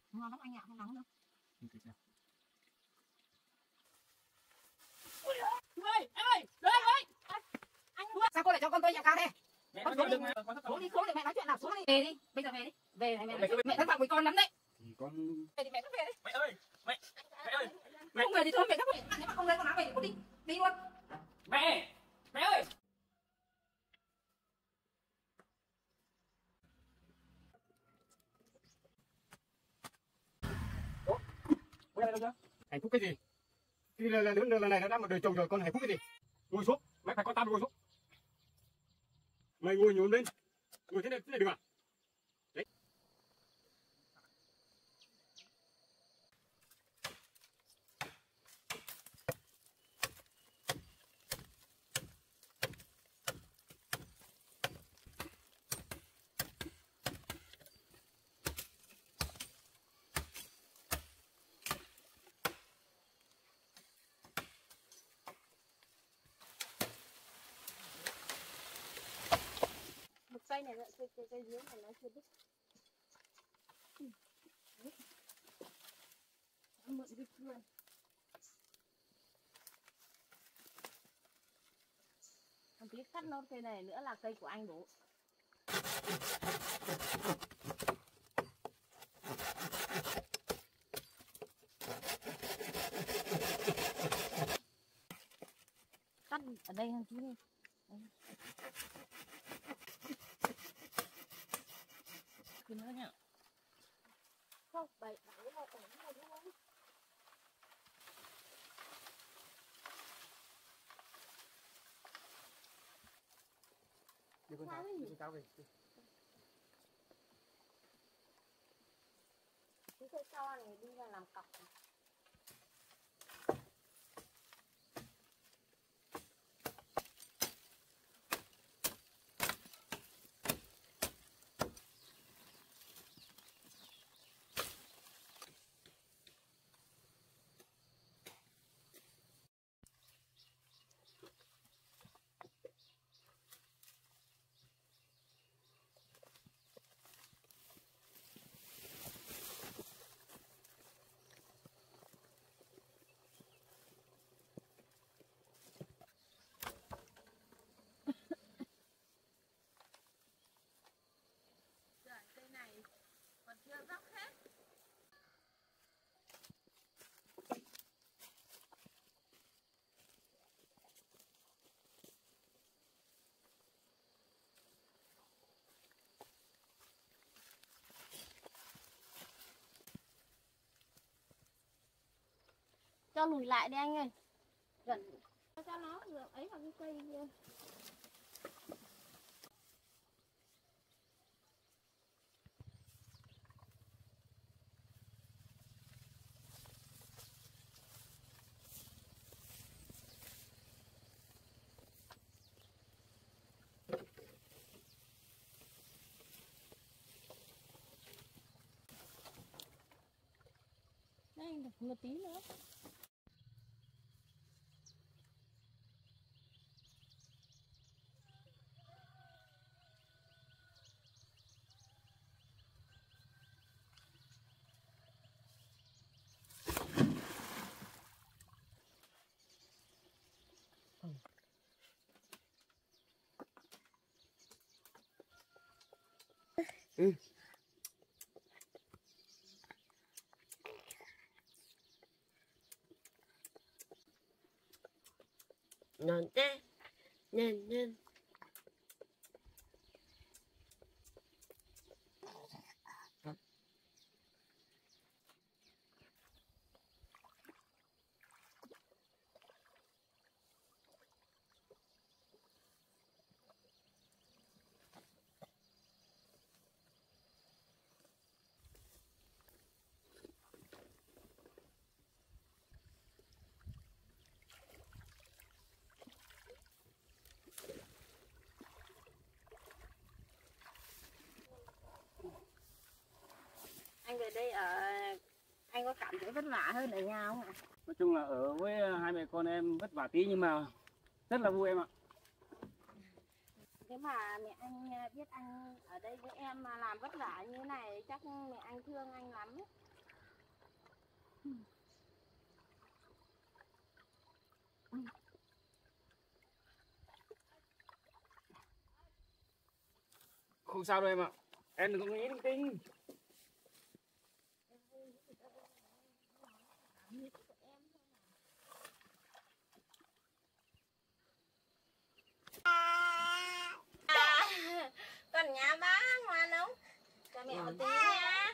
Ngon lắm anh ạ, không nóng đâu. Ơi, ơi, đến ơi. Anh sao cô lại cho con tôi nhà cao thế? Mẹ Con nói xuống đi, xuống đi, mẹ nói chuyện nào, xuống đi. Về đi, bây giờ về đi. Về này mẹ thất vọng với con lắm đấy. Con Về thì mẹ cứ về đi. Mẹ ơi, mẹ ơi. Không về thì thôi, mẹ cứ về. Nếu mà không lấy con áo về thì cô đi, đi luôn. Mẹ ơi. quay lại đâu chưa? Hạnh phúc cái gì? Khi là lần này nó đã một đời chồng rồi, con hạnh phúc cái gì? Ngồi xuống, mày phải con tao ngồi xuống. Mày ngồi nhổm lên, ngồi thế này được à? Đấy. Một cây này, cây dưới này nó chưa đứt. Mượn cái luôn. Còn tí cắt nốt cây này nữa là cây của anh đủ. Cắt ở đây hơn chú đi. Cứ nữa nhá. Không, bảy là ổn rồi đúng không? Đưa con tao về. Cái cây to này đi ra làm cọc. Cây này còn chưa róc hết. Cho lùi lại đi anh ơi. Gần cho nó ấy vào cái cây kia. Đây, một tí nữa. Ừ. Non te, nên. Anh về đây anh có cảm thấy vất vả hơn ở nhà không ạ? Nói chung là ở với hai mẹ con em vất vả tí nhưng mà rất là vui em ạ. Nếu mà mẹ anh biết anh ở đây với em mà làm vất vả như thế này chắc mẹ anh thương anh lắm ấy. Không sao đâu em ạ. Em đừng có nghĩ linh tinh. Con nhà bá ngoan không? Cho mẹ một tí nha.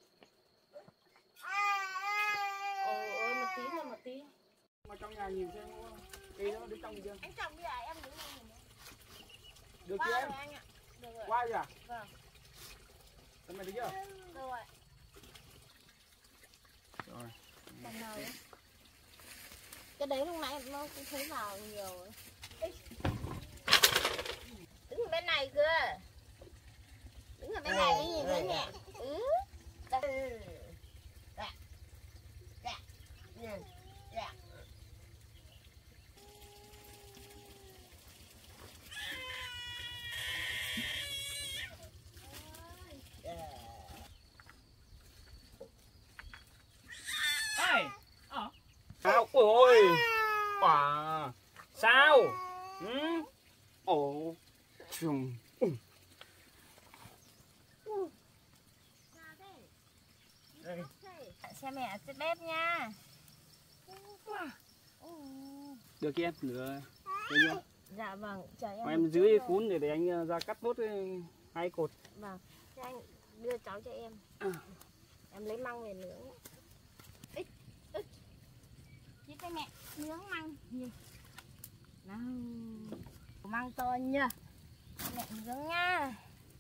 Ôi một tí thôi, một tí. Mà trong nhà nhìn xem cây nó đứng trong gì chưa? Anh chồng bây giờ em đứng đây nhìn. Được Qua chưa em? rồi anh ạ. Được rồi. Qua rồi à? Vâng. Em mày được chưa? Được rồi. Rồi. Còn nào nữa? Cái đấy lúc nãy nó cũng thấy vào nhiều rồi. Đứng ở bên này cơ. Đứng ở bên này mới nhìn thấy nhẹ. Đây. Ê! Sao? Ôi! Quả! Sao? Ừ? Ồ! Chùng! Đây. Xem mẹ sẽ bếp nha. Được chưa em? Được. Được chưa? Dạ vâng, chờ em. Mà em dưới cuốn để anh ra cắt nốt hai cột. Vâng, thế anh đưa cháu cho em. Em lấy măng về nướng. Ít, ít. Chị tay mẹ nướng măng gì? Nào, măng to nha. Mẹ nướng nha.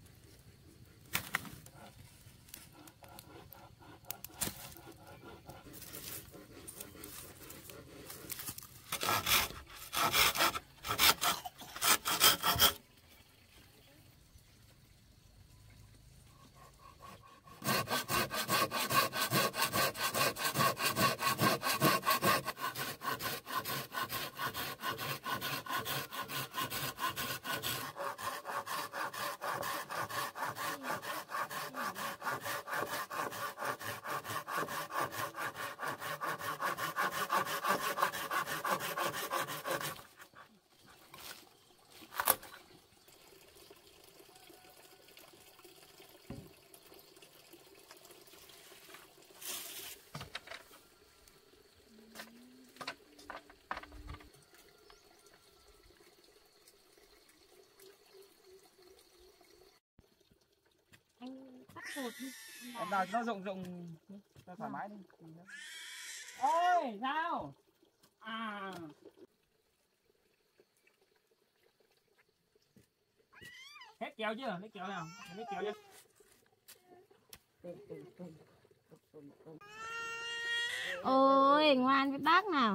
Anh cắt cột đi. Em nào cho nó rộng rộng cho thoải mái đi. Ôi, sao? À. Hết kẹo chưa? Lấy kẹo nào? Lấy kẹo chưa? Ôi, ngoan với bác nào.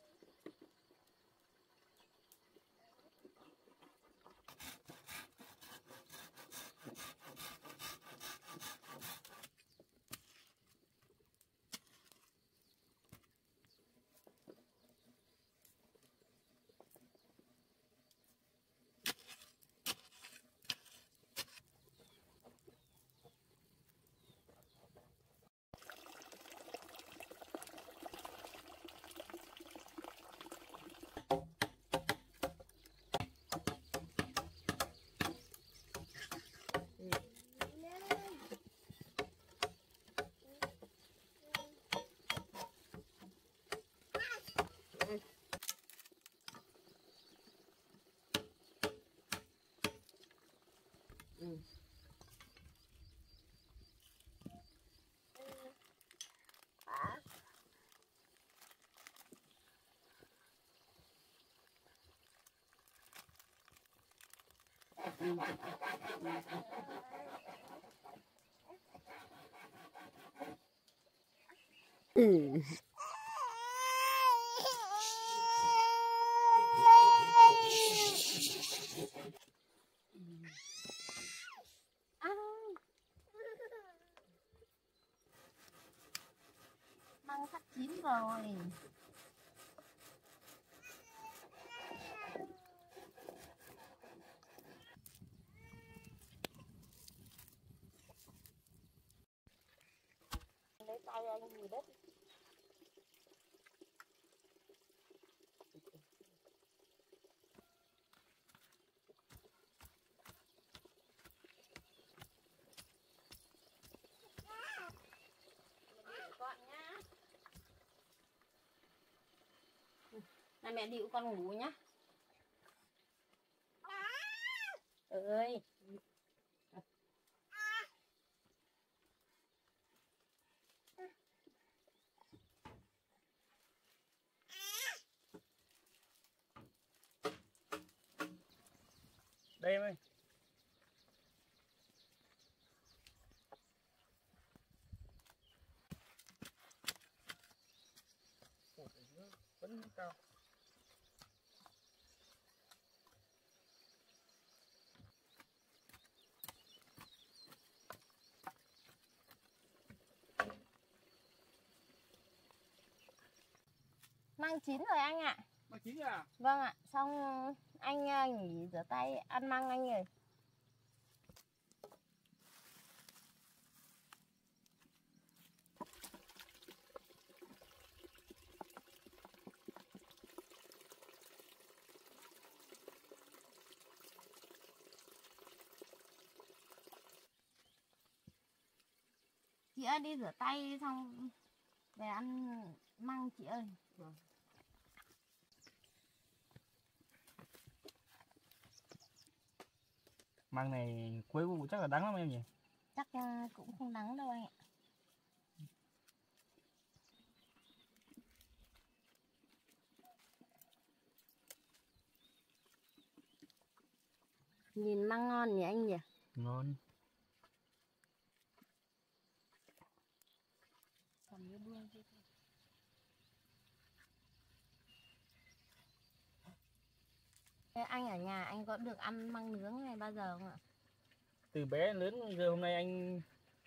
Măng sắp chín rồi. Lấy tay ra nhìn đất. Này mẹ dịu con ngủ nhá. Ơi. Đây em ơi. Vẫn cao. Măng chín rồi anh ạ. Măng chín à? Vâng ạ. Xong anh nghỉ rửa tay ăn măng anh ơi. Chị ơi đi rửa tay xong về ăn măng chị ơi. Vâng. Măng này cuối vụ chắc là đắng lắm em nhỉ? Chắc cũng không đắng đâu anh ạ. Nhìn măng ngon nhỉ anh nhỉ? Ngon. Thế anh ở nhà anh có được ăn măng nướng này bao giờ không ạ? Từ bé đến lớn giờ hôm nay anh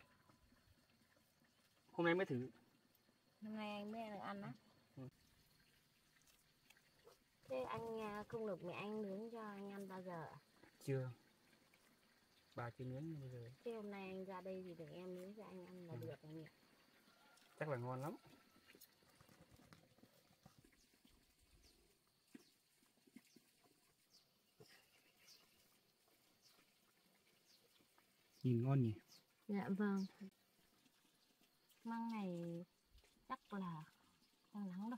mới thử. Hôm nay anh mới được ăn á. Ừ. Thế anh không được mẹ anh nướng cho anh ăn bao giờ ạ? Chưa. Bà chưa nướng bây giờ. Thế hôm nay anh ra đây thì để em nướng cho anh ăn là được anh nhỉ? Chắc là ngon lắm. Nhìn ngon nhỉ? Dạ vâng. Măng này chắc là không nắng đâu.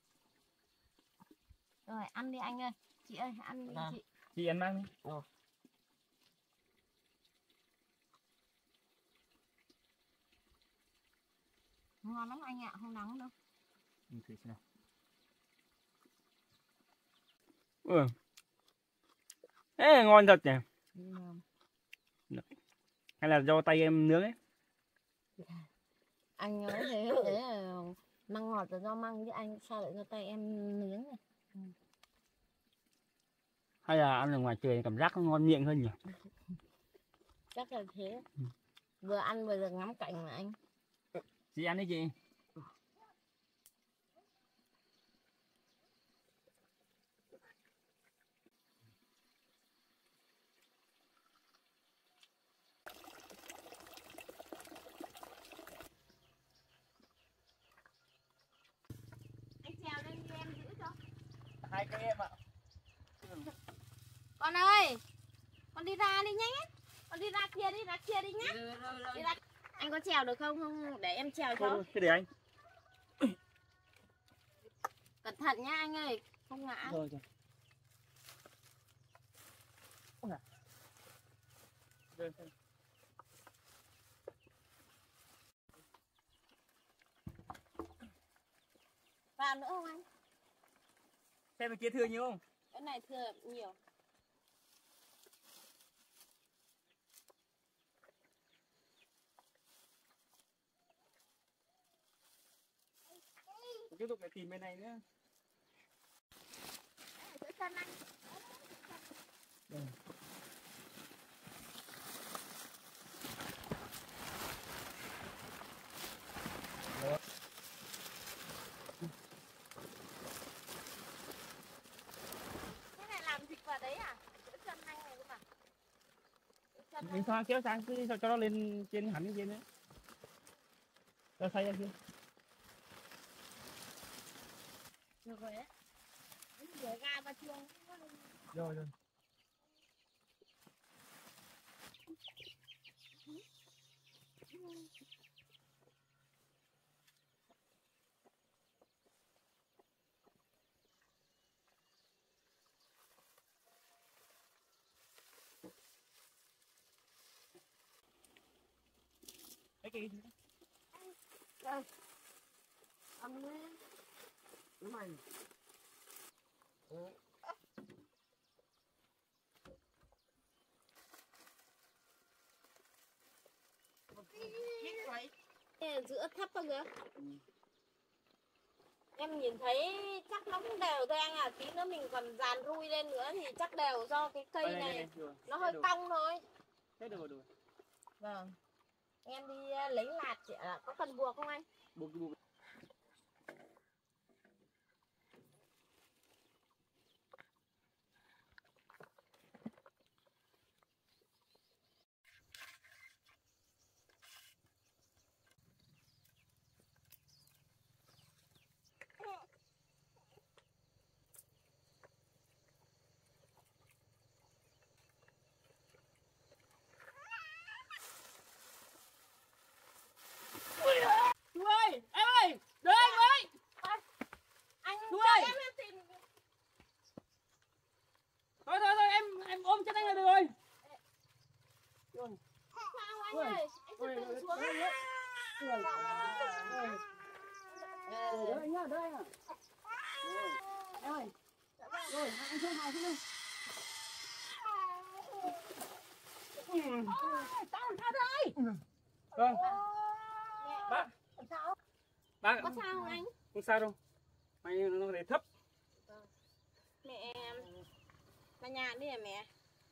Rồi ăn đi anh ơi. Chị ơi ăn đi chị. Chị ăn măng đi. Ngon lắm anh ạ, không nắng đâu. Mình thử xem nào. Ê, ngon thật nhỉ? Hay là do tay em nướng ấy? Anh nói thế là măng ngọt là do măng chứ anh sao lại do tay em nướng này? Hay là ăn ở ngoài trời cảm giác nó ngon miệng hơn nhỉ? Chắc là thế. Vừa ăn vừa được ngắm cảnh mà anh. Chị ăn đi chị. Anh trèo lên đi em giữ cho. 2 cây em ạ. Con ơi, con đi ra đi nhanh ấy. Con đi ra kia đi nhá. Đi ra. Anh có trèo được không? Không để em trèo cho. Thôi, thế để anh. Cẩn thận nhá anh ơi, không ngã. Rồi rồi. Vào nữa không anh? Xe bên kia thừa nhiều không? Cái này thừa nhiều. Tiếp tục lại tìm bên này nữa. Giữ chân anh. Cái này làm dịch vào đấy à? Giữ chân anh này cơ mà. Mình thoa kéo sang cứ cho nó lên trên hẳn lên trên đấy. Cho xoay ra kia. Được rồi đấy. Rửa ga vào chuông. Rồi rồi. cái gì Ăn đi. Đúng rồi. Giữa thấp cơ kìa. Em nhìn thấy chắc nó cũng đều thôi anh à. Tí nữa mình còn dàn rui lên nữa thì chắc đều do cái cây này nó hơi cong thôi. Thế được rồi. Vâng. Em đi lấy lạt chị ạ. Có cần buộc không anh? Buộc. Chú ơi, em ơi, đợi anh với. Anh Chú cho ơi. em tìm. Thôi, em ôm chân anh là được rồi. Sao anh ơi? Anh từ từ xuống. Đợi anh nhá. Em ơi. Rồi, anh xuống hào xuống đi. Sao đây? Vâng. Bác. Sao? Bác. Có sao không anh? Không sao đâu. Mày nó để thấp. Mẹ em. Mà nhà đi à mẹ?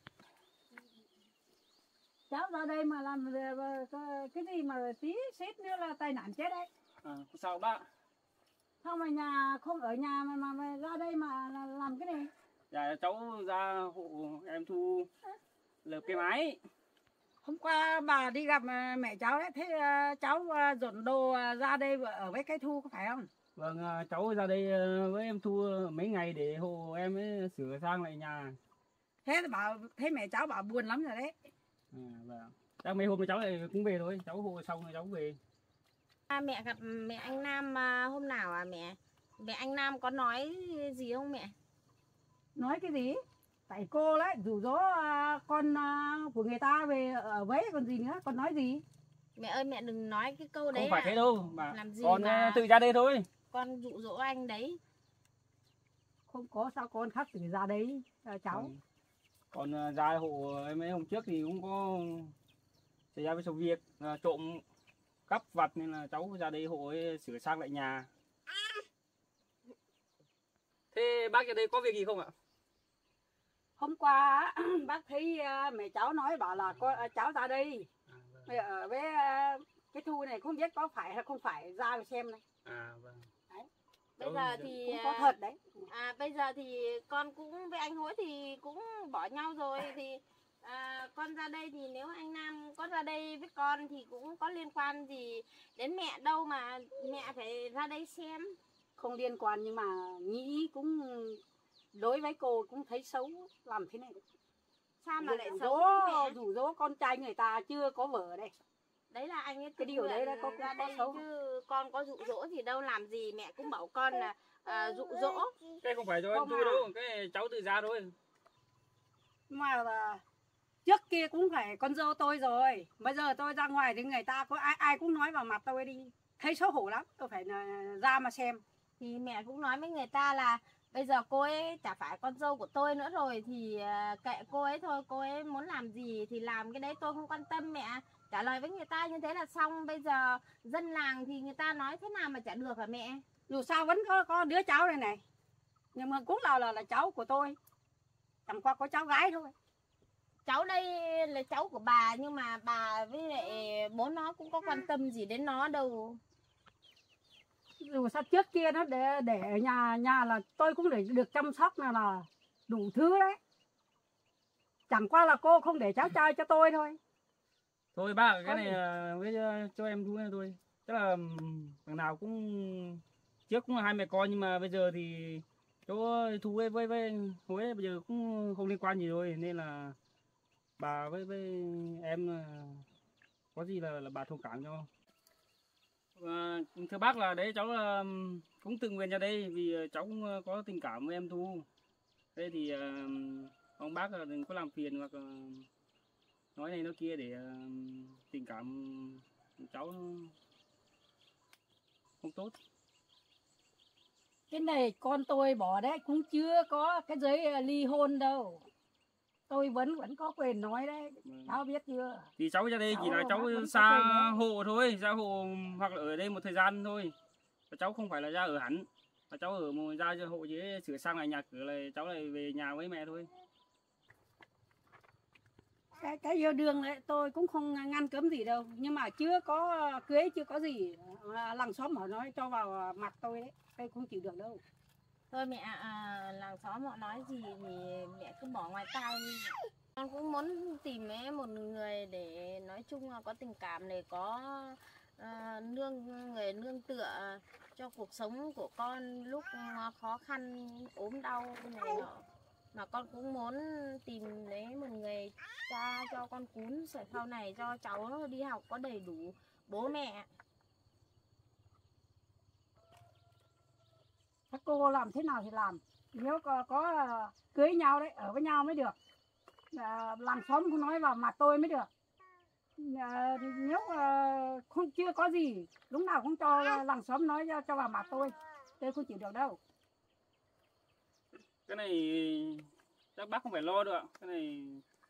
Cháu ra đây mà làm cái gì mà tí xít nữa là tai nạn chết đấy. Không sao bác. Sao mà nhà không ở nhà mà ra đây mà làm cái này? Dạ cháu ra hộ em Thu lợp cái máy. Hôm qua bà đi gặp mẹ cháu đấy, thế cháu dọn đồ ra đây ở với cái Thu có phải không? Vâng, cháu ra đây với em Thu mấy ngày để hộ em ấy sửa sang lại nhà. Thế mẹ cháu bảo buồn lắm rồi đấy. Vâng. Chắc mấy hôm cháu lại cũng về thôi, cháu hộ xong rồi cháu về. Mẹ gặp mẹ anh Nam hôm nào à mẹ? Mẹ anh Nam có nói gì không mẹ? Nói cái gì? Tại cô đấy rủ rỗ con của người ta về ở với còn gì nữa, con nói gì? Mẹ ơi mẹ đừng nói cái câu đấy. Không phải thế đâu mà làm gì con mà tự ra đây thôi. con dụ dỗ anh đấy. Không có sao con khác tự ra đấy cháu. Còn ra hộ em ấy hôm trước thì cũng có xảy ra với sự việc trộm cắp vặt nên là cháu ra đây hộ ấy sửa sang lại nhà. Thế bác ở đây có việc gì không ạ? Hôm qua bác thấy mẹ cháu nói bảo là cháu ra đây ở với cái Thu này, không biết có phải hay không phải, ra mà xem này. Vâng. Đấy. Bây giờ thì Cũng có thật đấy. bây giờ thì con cũng với anh Hối thì cũng bỏ nhau rồi thì con ra đây thì nếu anh Nam có ra đây với con thì cũng có liên quan gì đến mẹ đâu mà mẹ phải ra đây xem. Không liên quan nhưng mà nghĩ cũng đối với cô cũng thấy xấu làm thế này. Sao mà lại Rủ xấu dỗ mẹ? rủ dỗ con trai người ta chưa có vợ đây. Đấy là anh ấy Cái điều đấy là có ra đây xấu chứ con có dụ dỗ gì đâu, làm gì mẹ cũng bảo con là dụ dỗ. Cái không phải cho em Không Thu à. đâu, cái cháu tự ra thôi. Mà trước kia cũng phải con dâu tôi rồi, bây giờ tôi ra ngoài thì người ta có ai cũng nói vào mặt tôi đi, thấy xấu hổ lắm, tôi phải ra mà xem. Thì mẹ cũng nói với người ta là bây giờ cô ấy chả phải con dâu của tôi nữa rồi thì kệ cô ấy thôi, cô ấy muốn làm gì thì làm, cái đấy tôi không quan tâm mẹ. Trả lời với người ta như thế là xong. Bây giờ dân làng thì người ta nói thế nào mà chả được hả mẹ? Dù sao vẫn có đứa cháu này này, nhưng mà cũng là cháu của tôi, chẳng qua có cháu gái thôi. Cháu đây là cháu của bà nhưng mà bà với lại bố nó cũng có quan tâm gì đến nó đâu. Dù sao trước kia nó để ở nhà là tôi cũng để được chăm sóc là đủ thứ đấy, chẳng qua là cô không để cháu trai cho tôi thôi. Thôi bác, cái này với cho em Thu này thôi. Tức là thằng nào cũng trước cũng là hai mẹ con nhưng mà bây giờ thì chỗ Thu với Hối bây giờ cũng không liên quan gì rồi nên là bà với em có gì là bà thông cảm cho. Thưa bác là đấy cháu cũng tự nguyện ra đây vì cháu cũng có tình cảm với em Thu. Thế thì ông bác là đừng có làm phiền hoặc nói này nói kia để tình cảm cháu không tốt. Cái này con tôi bỏ đấy cũng chưa có cái giấy ly hôn đâu. Tôi vẫn có quyền nói đấy, cháu biết chưa? Thì cháu ra đây chỉ là Cháu cháu vẫn có xa quyền đấy. hộ thôi, ra hộ hoặc là ở đây một thời gian thôi. Và cháu không phải là ra ở hẳn, mà cháu ở một ra cho hộ chứ sửa sang lại nhà cửa này cháu lại về nhà với mẹ thôi. Cái yêu đương đấy tôi cũng không ngăn cấm gì đâu, nhưng mà chưa có cưới chưa có gì, làng xóm họ nói cho vào mặt tôi đấy, tôi không chịu được đâu. Thôi mẹ, làng xóm họ nói gì thì mẹ cứ bỏ ngoài tai đi. Con cũng muốn tìm một người để nói chung là có tình cảm, để có người nương tựa cho cuộc sống của con lúc khó khăn ốm đau này nọ. Mà con cũng muốn tìm lấy một người cha cho con cún sau này cho cháu đi học có đầy đủ bố mẹ. Các cô làm thế nào thì làm, nếu có cưới nhau đấy, ở với nhau mới được. Làng xóm không nói vào mặt tôi mới được. Nếu không chưa có gì, lúc nào cũng cho làng xóm nói cho vào mặt tôi không chịu được đâu. Cái này chắc bác không phải lo được ạ. Cái này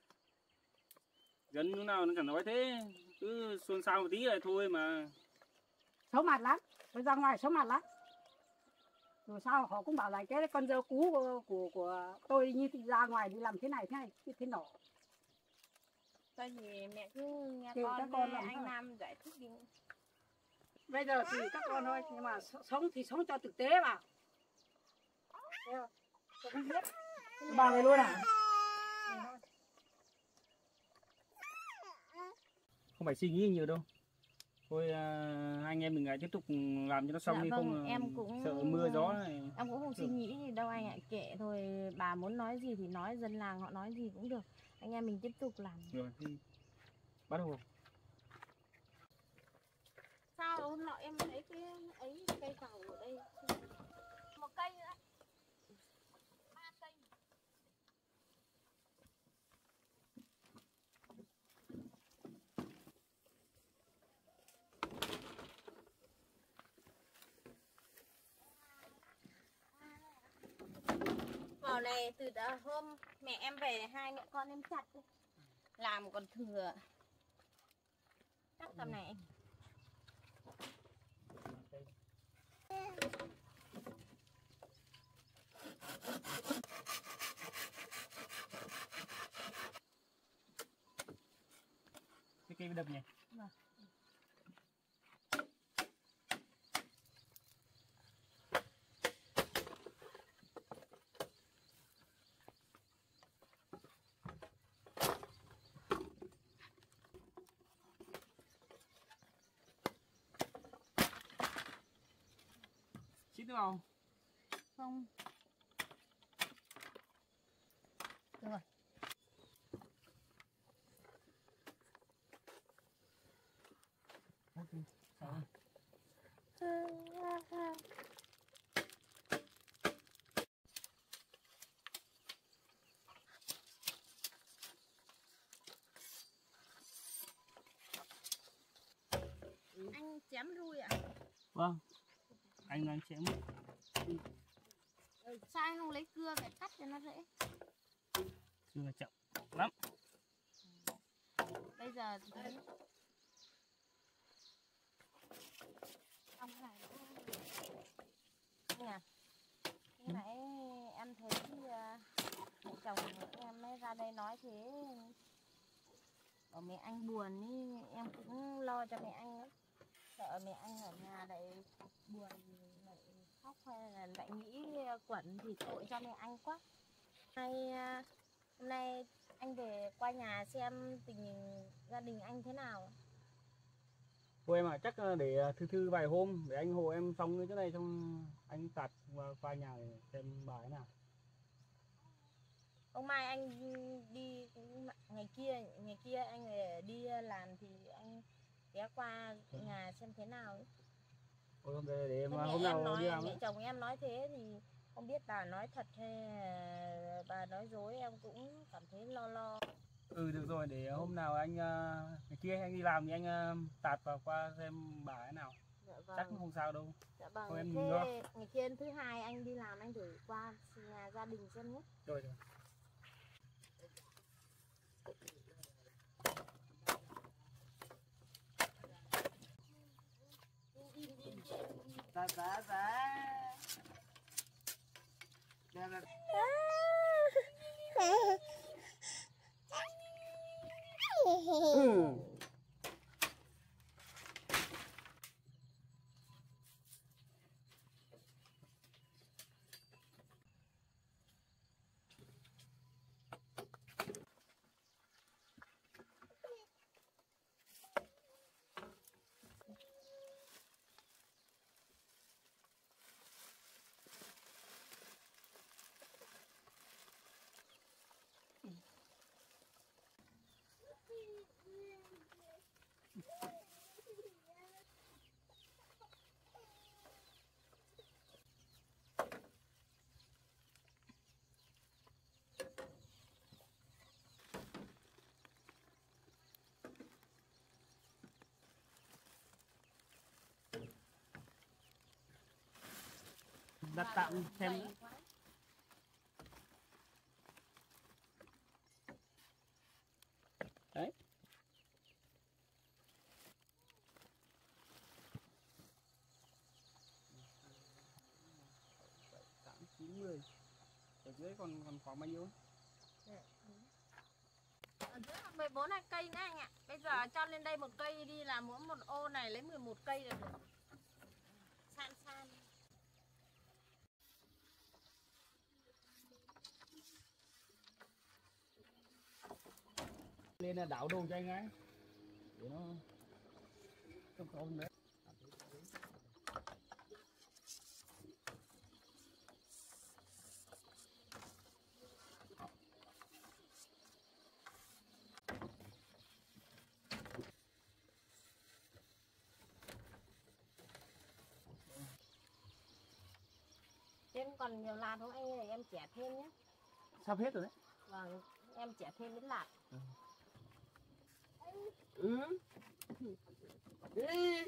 dân lúc nào nó chẳng nói thế, cứ xôn xao một tí là thôi mà. Xấu mặt lắm, tôi ra ngoài xấu mặt lắm. Rồi sao họ cũng bảo là cái con dâu cú của tôi như ra ngoài đi làm thế này thế nọ. Thôi thì mẹ cứ nghe Thì các con, con nghe làm anh sao? Nam giải thích đi. Bây giờ thì các con thôi, nhưng mà sống thì sống cho thực tế vào. Tôi không biết. Bà về luôn à? Không phải suy nghĩ nhiều đâu. Thôi anh em mình lại tiếp tục làm cho nó xong Dạ đi, vâng, không em cũng sợ mưa gió này. em cũng không suy nghĩ gì đâu anh ạ, kệ thôi, bà muốn nói gì thì nói, dân làng họ nói gì cũng được, anh em mình tiếp tục làm. Rồi thì bắt đầu. Sao hôm nọ em thấy cái ấy cây cầu ở đây một cây nữa, 3 cây. Vào này từ hôm mẹ em về, hai mẹ con em chặt đi. Làm còn thừa. Chắc tầm này. Cái cây đập nhỉ? Vâng. Xít nữa không? Không. Được rồi. Anh chém rui ạ? Vâng. Anh chém. Sao anh không lấy cưa để cắt cho nó dễ? Chưa là chậm lắm. Bây giờ thì thấy xong cái này anh à, lúc nãy em thấy mẹ chồng em mới ra đây nói thế, bảo mẹ anh buồn ý, em cũng lo cho mẹ anh nữa, sợ mẹ anh ở nhà lại buồn lại khóc hay là lại nghĩ quẩn thì tội cho mẹ anh quá. Hôm nay anh về qua nhà xem tình hình gia đình anh thế nào. Thôi em à, chắc để thư vài hôm để anh hộ em xong cái chỗ này, xong anh tạt qua nhà để xem bà ấy nào. Hôm mai anh đi ngày kia anh đi làm thì anh ghé qua nhà xem thế nào ấy. Thôi để mà Mẹ hôm em nào nói, đi làm mẹ ấy. chồng em nói thế thì không biết bà nói thật hay bà nói dối, em cũng cảm thấy lo. Ừ được rồi, để hôm nào anh ngày kia anh đi làm thì anh tạt vào qua xem bà thế nào. Dạ Chắc vâng. không sao đâu. Dạ vâng. Thôi em Thế nhìn lo. ngày kia thứ hai anh đi làm anh thử qua nhà gia đình xem nhé. Rồi rồi. Bà. Ừ. Đặt tạm xem nữa. Đấy. 90. Ở dưới còn khoảng bao nhiêu? Ở dưới là 14 cây nữa anh ạ. Bây giờ cho lên đây một cây đi là mỗi một ô này lấy 11 cây là được. San san. Lên là đảo đồ cho anh ấy. Để nó không nữa. Trên còn nhiều lạt không anh ơi, em chẻ thêm nhé. Sắp hết rồi đấy. Vâng, em chẻ thêm ít lạt. Ừ. Ừ.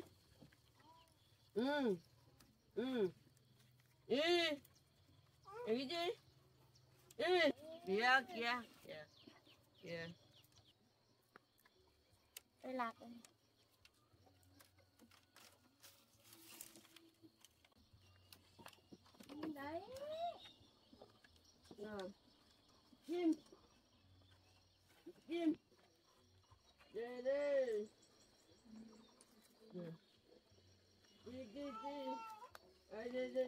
Ừ. Ừ. Ừ. Cái gì? Ừ. Kìa kìa kìa. Kìa. Đây lạt đây. Đấy. Rồi. Chim. Chim. Đây đây. Đi đi đi. Đây đây đây.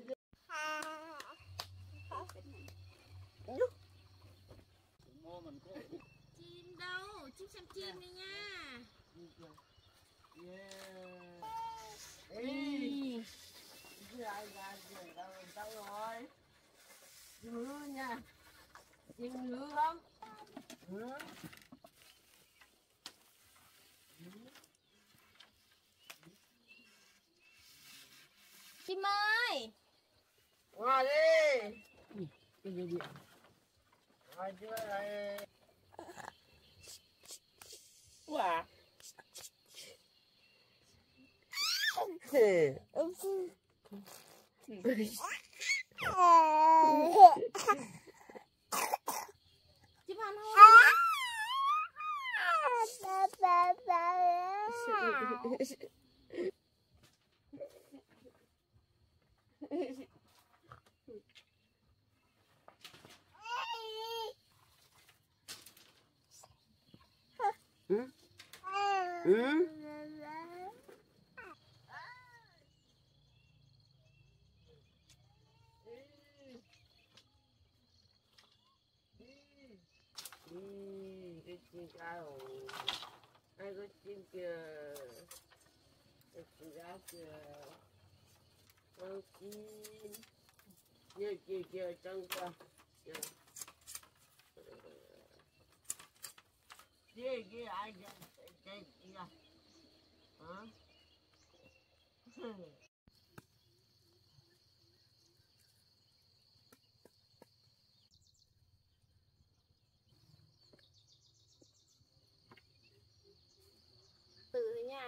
Ngô mình có Chim đâu? Chim xem chim đi nha. Yeah. Ê. Cái ai ra rồi đâu rồi. Chim hứa nha. Chim hứa lắm. Hứa. Chim ơi. Qua đi. cái gì? Qua chưa đây. Wow. Chim ăn không? Ừ. Ừ. Cái chim cá rồi. Ai có chim kìa. Cái chim cá kìa. Con chim. Kìa kìa kìa trong kìa. Kìa. Kìa ai kìa. Cái kìa. Hả?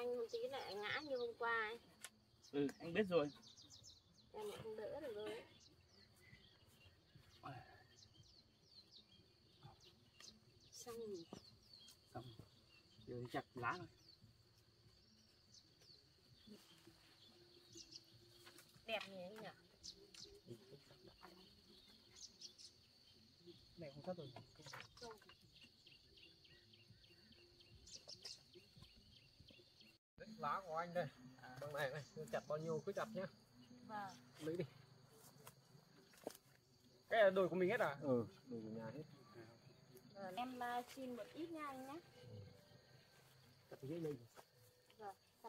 nhanh một tí lại ngã như hôm qua ấy. Ừ, anh biết rồi. Em lại không đỡ được rồi. Xong rồi. Xong. Giờ đi chặt lá thôi. Đẹp nhỉ anh nhỉ? Này không sắp rồi. Lá của anh đây. Bằng này này, chặt bao nhiêu cứ chặt nhá. Vâng. Lấy đi. Cái là đồi của mình hết à? Ừ, đồ của nhà hết. Vâng. Em xin một ít nha anh nhé. Chặt dưới đây. Vâng. Chặt.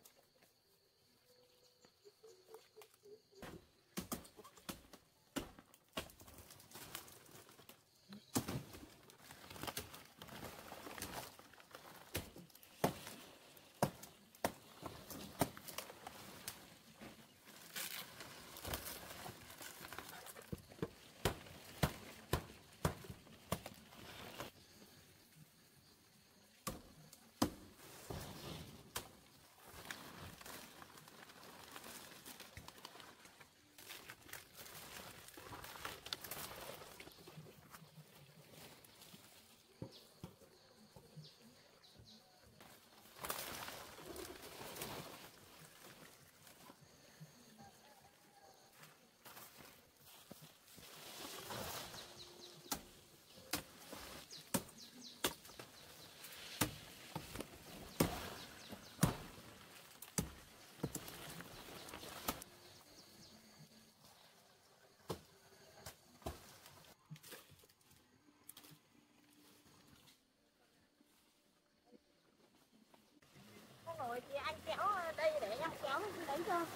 Rồi thì anh kéo đây để em kéo lấy cho.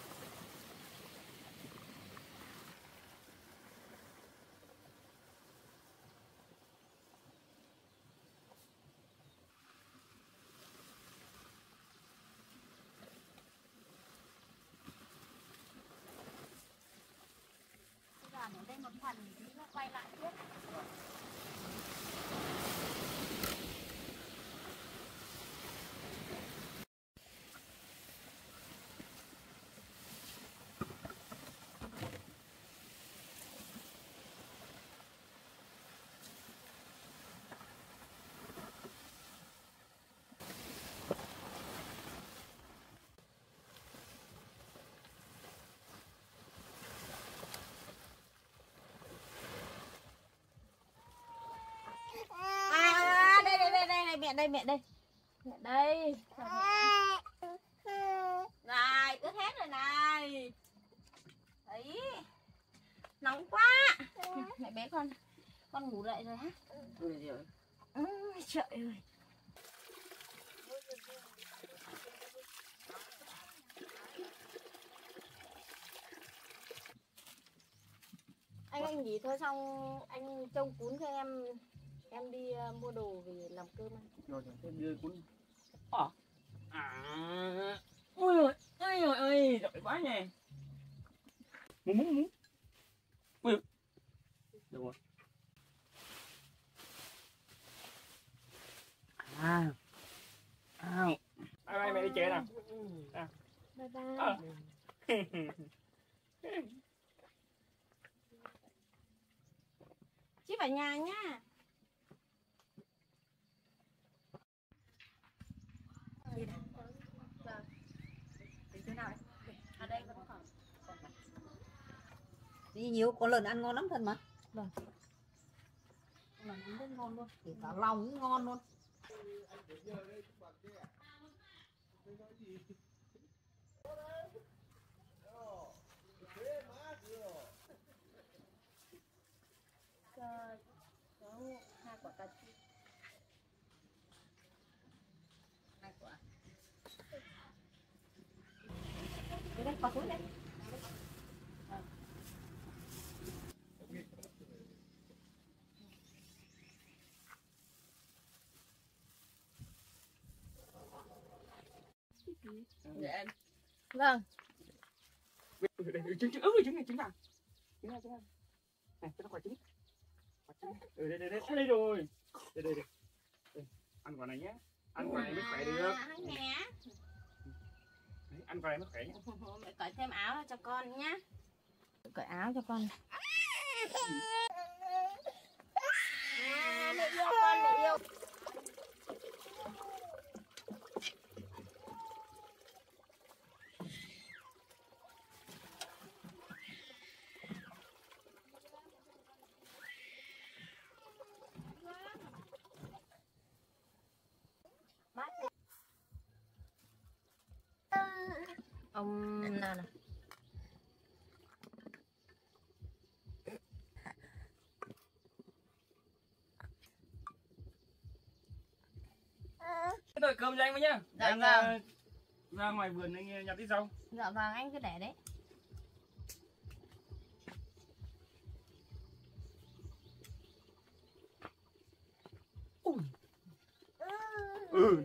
Bây giờ để đây một phần thì nó quay lại tiếp. Đây mẹ đây. Mẹ đây. Này, ướt hết rồi này. Đấy. Nóng quá. Mẹ bé con ngủ dậy rồi hả? Ừ, Trời ơi. Anh nghỉ thôi, xong anh trông cún cho em đi mua đồ về làm cơm ăn. Rồi rồi, đưa cuốn. Ôi ơi, giỏi quá nhỉ. Muốn. Ui. Được rồi. Bye bye mẹ đi chơi nào. Bye bye. Chị vào nhà nhá. Vâng. Tính thế nào đấy? Ở đây vẫn còn. Đi nhiều con lợn ăn ngon lắm thân mà. Vâng. Con lợn ăn rất ngon luôn, kể cả lòng cũng ngon luôn. Có 2 quả cà chua. 2 quả. Đây có túi đây. Dạ em. Vâng. Trứng này, trứng nào. Trứng nào. Này, cho nó quả trứng. Đây rồi. Đây. Ăn quả này nhé. Ăn quả này mới khỏe được. Nhé. ăn vào đây nó khỏe nhá. Mẹ cởi thêm áo cho con nhá. Cởi áo cho con. À, mẹ yêu con, mẹ yêu. Ông nào nè. Tôi cơm cho anh với nhá. Dạ Em vâng. ra ngoài vườn anh nhặt ít rau. Dạ vâng, anh cứ để đấy. Ừ.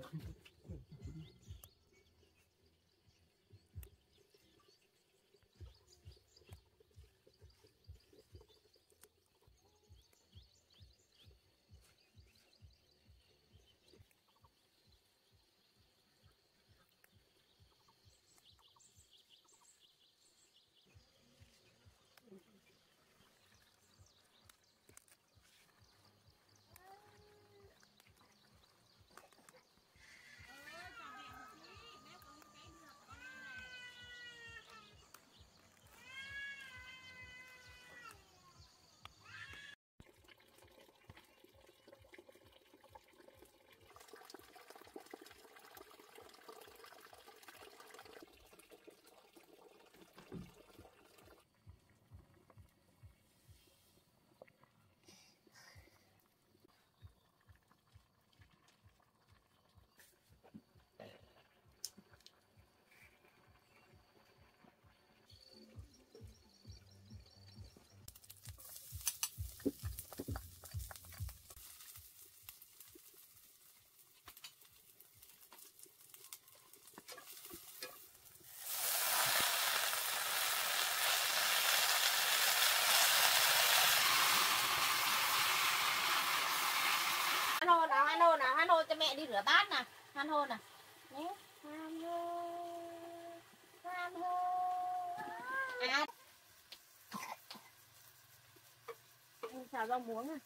Han hô cho mẹ đi rửa bát nè. Han hô nè. Nhé. Han hô. Han hô. À. Anh xào rau muống à.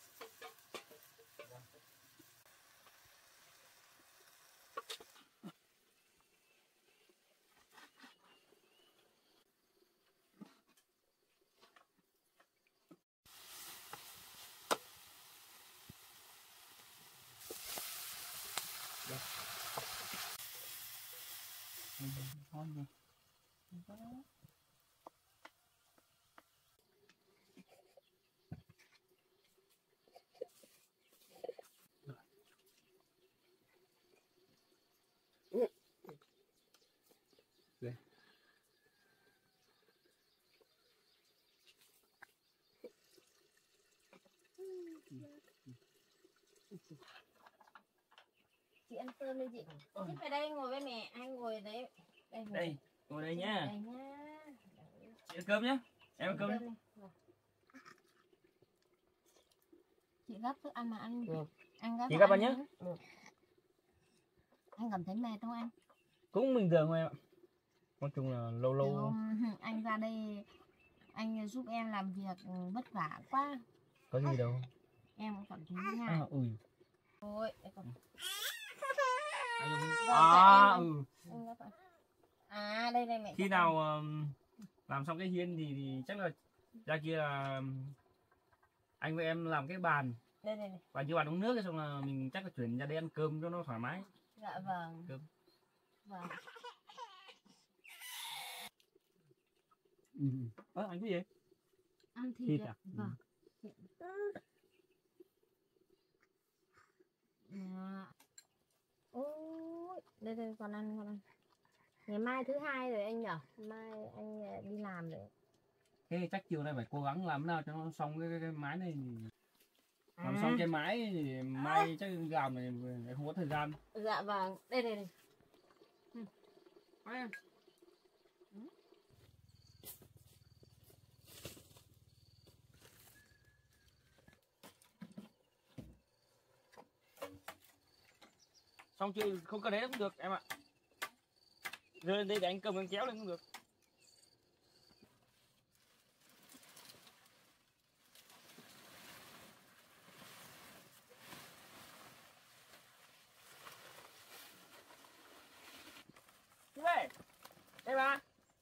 Chị ăn cơm đi chị. Chị về đây ngồi với mẹ, anh ngồi đấy. Đây, ngồi đây nhá. Đây nhá. Chị ăn cơm nhá. Em ăn cơm đi. Chị gấp thức ăn mà ăn. Anh gấp. Chị gấp ăn nhá. Anh cảm thấy mệt không anh? Cũng bình thường thôi em ạ. Nói chung là lâu lâu anh ra đây anh giúp em làm việc vất vả quá. có gì đâu. Em cũng cảm thấy ngại. Ui. Ôi, còn... À đây đây mẹ. Khi nào làm xong cái hiên thì chắc là ra kia là anh với em làm cái bàn. Đây đây này. Và như bàn uống nước xong là mình chắc là chuyển ra đây ăn cơm cho nó thoải mái. Dạ vâng. Cơm. Vâng. Anh cái gì? Ăn thịt ạ. Vâng. Ôi, đây đây còn ăn còn ăn. Ngày mai thứ hai rồi anh nhở? Mai anh đi làm rồi. Thế chắc chiều nay phải cố gắng làm nào cho nó xong cái mái này. Làm xong cái mái thì mai chắc làm này không có thời gian. Dạ vâng, đây đây đây. Xong chưa không cần đấy cũng được em ạ. Rơi lên đây để anh cầm anh kéo lên cũng được. Đây, đây bà.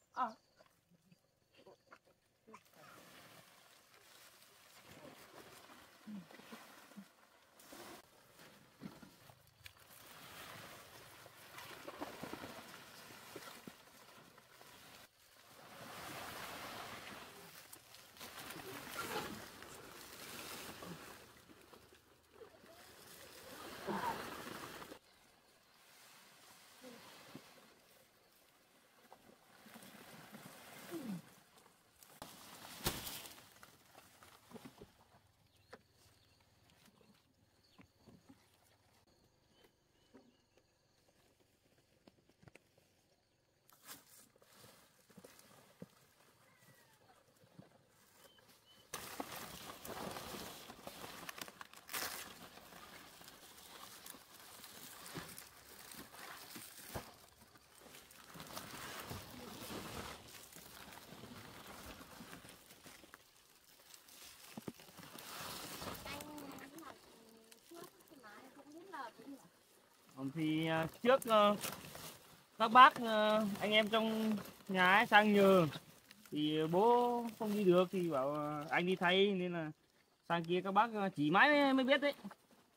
Thì trước các bác anh em trong nhà ấy sang nhờ thì bố không đi được thì bảo anh đi thay, nên là sang kia các bác chỉ mãi mới biết đấy.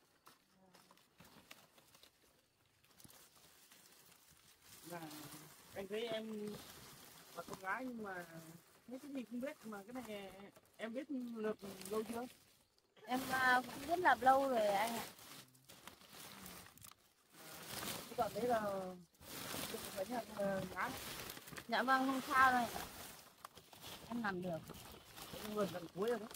Anh thấy em là con gái nhưng mà mấy cái gì không biết, mà cái này em biết được lâu chưa? Em cũng biết làm lâu rồi anh ạ. Còn đấy là phải nhận ngán. Dạ vâng, không sao đâu. Em làm được. Gần gần cuối rồi đó.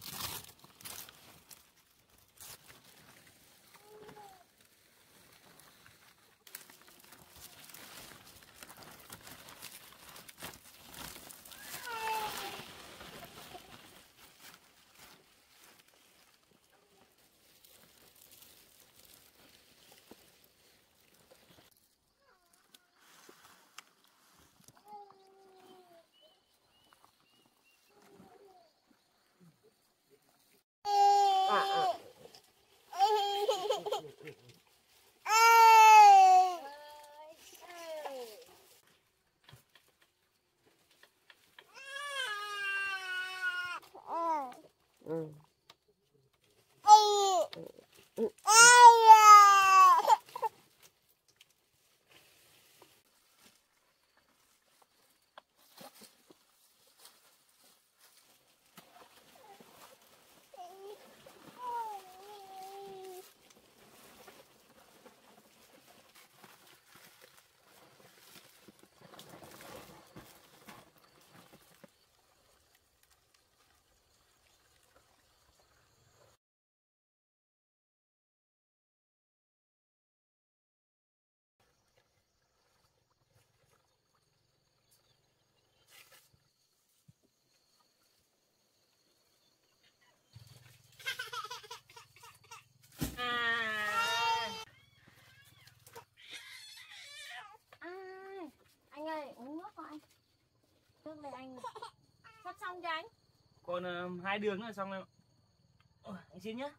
Anh ơi, uống nước không anh? Nước này anh sắp xong cho anh. Còn 2 đường nữa là xong rồi. Anh xin nhé.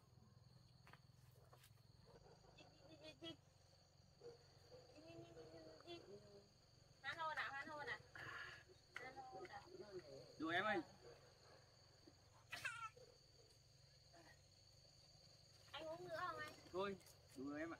Đùa em ơi. Anh uống nữa không anh? Thôi, đùa em ạ.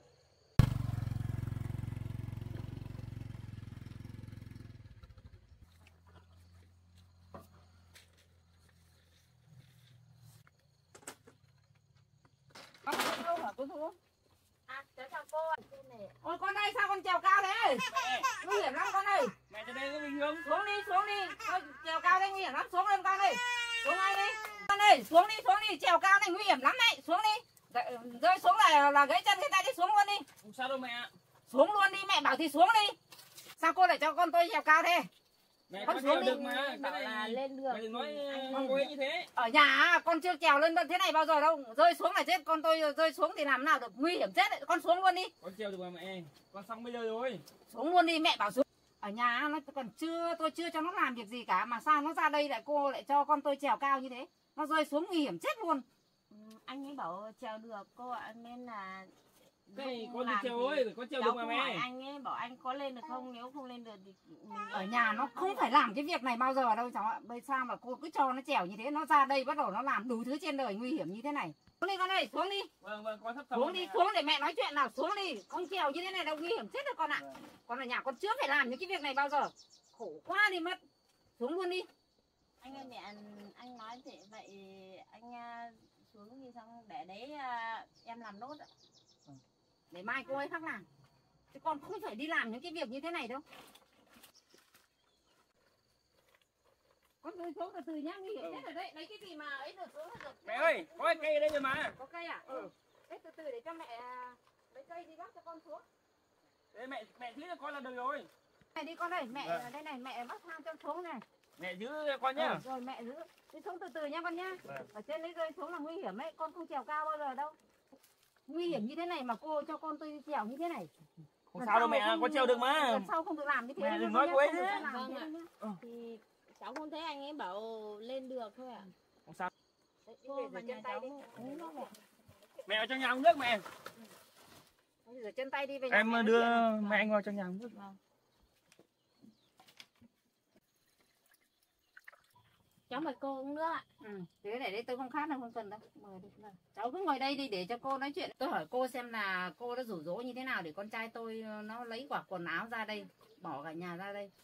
Cháu chào cô ạ. Ôi con ơi, sao con trèo cao thế? Nguy hiểm lắm con ơi. Mẹ cho đây có bình không? Xuống đi. Thôi, trèo cao đây nguy hiểm lắm, xuống lên con ơi. Xuống ngay đi. Con ơi, xuống đi, trèo cao này nguy hiểm lắm đấy. Xuống đi. Rơi xuống là gãy chân người ta, đi xuống luôn đi. Không sao đâu mẹ. Xuống luôn đi, mẹ bảo thì xuống đi. Sao cô lại cho con tôi trèo cao thế? Mẹ Con có xuống trèo đi. được mà. Bảo là lên được. Mẹ đừng nói con cô ấy như thế. Ở nhà con chưa trèo lên thế này bao giờ đâu. Rơi xuống là chết, con tôi rơi xuống thì làm nào được, nguy hiểm chết đấy. Con xuống luôn đi. Con trèo được mà mẹ. Con xong bây giờ rồi. Xuống luôn đi, mẹ bảo xuống. ở nhà nó còn tôi chưa cho nó làm việc gì cả, mà sao nó ra đây lại cô lại cho con tôi trèo cao như thế, nó rơi xuống nguy hiểm chết luôn. Anh ấy bảo trèo được cô ạ, nên là Cái con đi trèo ơi, có trèo được mà mẹ. Anh ấy bảo anh có lên được không, nếu không lên được thì mình Ở nhà nó không phải làm cái việc này bao giờ đâu cháu ạ. Bây sao mà cô cứ cho nó trèo như thế, nó ra đây bắt đầu nó làm đủ thứ trên đời nguy hiểm như thế này. Xuống đi con ơi, xuống đi. Vâng, con sắp Xuống đi, xuống để mẹ nói chuyện nào, xuống đi. Con trèo như thế này đâu nguy hiểm chết rồi con ạ. Con ở nhà con chưa phải làm những cái việc này bao giờ. Khổ quá đi mất. Xuống luôn đi. Anh ơi mẹ, anh nói thế vậy anh xuống đi xong để đấy em làm nốt ạ. Để mai cô ấy khác làm. Chứ con không phải đi làm những cái việc như thế này đâu. Con rơi xuống từ từ nhá, nguy hiểm chết rồi đấy. Lấy cái gì mà ấy được xuống được. Mẹ ơi, có cái cây ở đây rồi mà. Có cây à? Ừ. Đấy, từ từ để cho mẹ lấy cây đi bác cho con xuống. Đấy, mẹ giữ cho con là được rồi. Mẹ đi con ơi, mẹ đây này, mẹ bắt thang cho xuống này. Mẹ giữ cho con nhá. Rồi mẹ giữ. Đi xuống từ từ nha con nhá. Ở trên đấy rơi xuống là nguy hiểm ấy, con không trèo cao bao giờ đâu. Nguy hiểm như thế này mà cô cho con tôi đi trèo như thế này. Không sao đâu mẹ, con trèo được mà. Lần sau không được làm như thế. Mẹ đừng nói cô ấy thế. Vâng ạ. Thì cháu không thấy anh ấy bảo lên được thôi ạ. Không sao. Cô và nhà cháu uống nước ạ. Mẹ ở trong nhà uống nước mẹ. Rửa chân tay đi về. Em đưa mẹ anh vào trong nhà uống nước. Cháu mời cô uống nước ạ. Thế để đây tôi không khát đâu, không cần đâu. Mời đi. Cháu cứ ngồi đây đi để cho cô nói chuyện. Tôi hỏi cô xem là cô đã rủ rỗ như thế nào để con trai tôi nó lấy quả quần áo ra đây, bỏ cả nhà ra đây.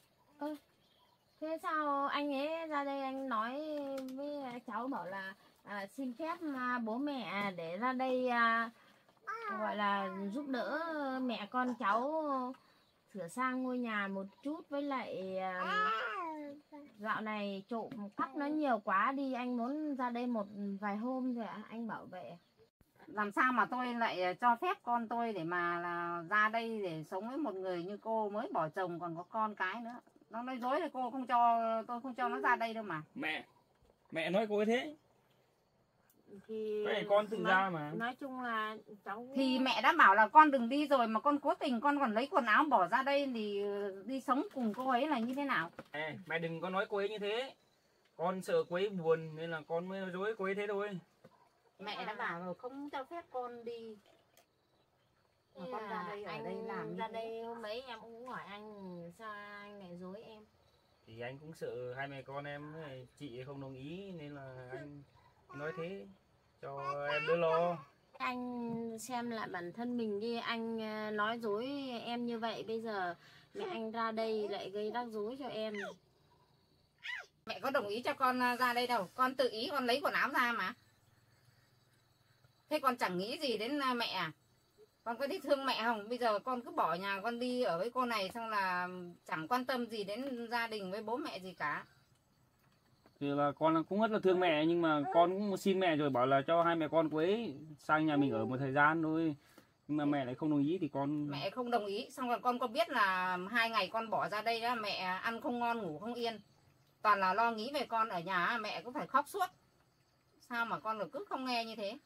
Thế sao anh ấy ra đây anh nói với cháu bảo là xin phép bố mẹ để ra đây gọi là giúp đỡ mẹ con cháu sửa sang ngôi nhà một chút, với lại dạo này trộm cắp nó nhiều quá đi, anh muốn ra đây một vài hôm rồi ạ, anh bảo vậy. Làm sao mà tôi lại cho phép con tôi để mà là ra đây để sống với một người như cô mới bỏ chồng còn có con cái nữa. Nó nói dối thì cô không cho, tôi không cho nó ra đây đâu mà. Mẹ nói cô ấy thế. Thì Vậy con tự ra mà. nói chung là cháu Thì mẹ đã bảo là con đừng đi rồi mà con cố tình con còn lấy quần áo bỏ ra đây thì đi sống cùng cô ấy là như thế nào? Mẹ đừng có nói cô ấy như thế. Con sợ cô ấy buồn nên là con mới nói dối cô ấy thế thôi. Mẹ đã bảo rồi không cho phép con đi. Mà con ra đây ở đây làm ra đây hôm ấy em cũng hỏi anh sao anh lại dối em. Thì anh cũng sợ hai mẹ con em chị không đồng ý nên là anh nói thế cho em đỡ lo. Anh xem lại bản thân mình đi, anh nói dối em như vậy, bây giờ mẹ anh ra đây lại gây rắc rối cho em. Mẹ có đồng ý cho con ra đây đâu, con tự ý con lấy quần áo ra mà. Thế con chẳng nghĩ gì đến mẹ à? Con có thích thương mẹ không? Bây giờ con cứ bỏ nhà con đi ở với cô này xong là chẳng quan tâm gì đến gia đình với bố mẹ gì cả. Thì là con cũng rất là thương mẹ nhưng mà con cũng xin mẹ rồi bảo là cho hai mẹ con cô ấy sang nhà mình ở một thời gian thôi. Nhưng mà mẹ lại không đồng ý thì con... Mẹ không đồng ý, xong rồi con có biết là 2 ngày con bỏ ra đây đó, mẹ ăn không ngon ngủ không yên. Toàn là lo nghĩ về con ở nhà, mẹ cũng phải khóc suốt. Sao mà con cứ không nghe như thế?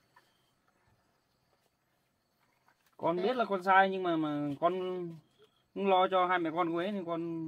Con biết là con sai nhưng mà con cũng lo cho hai mẹ con cô ấy nên con...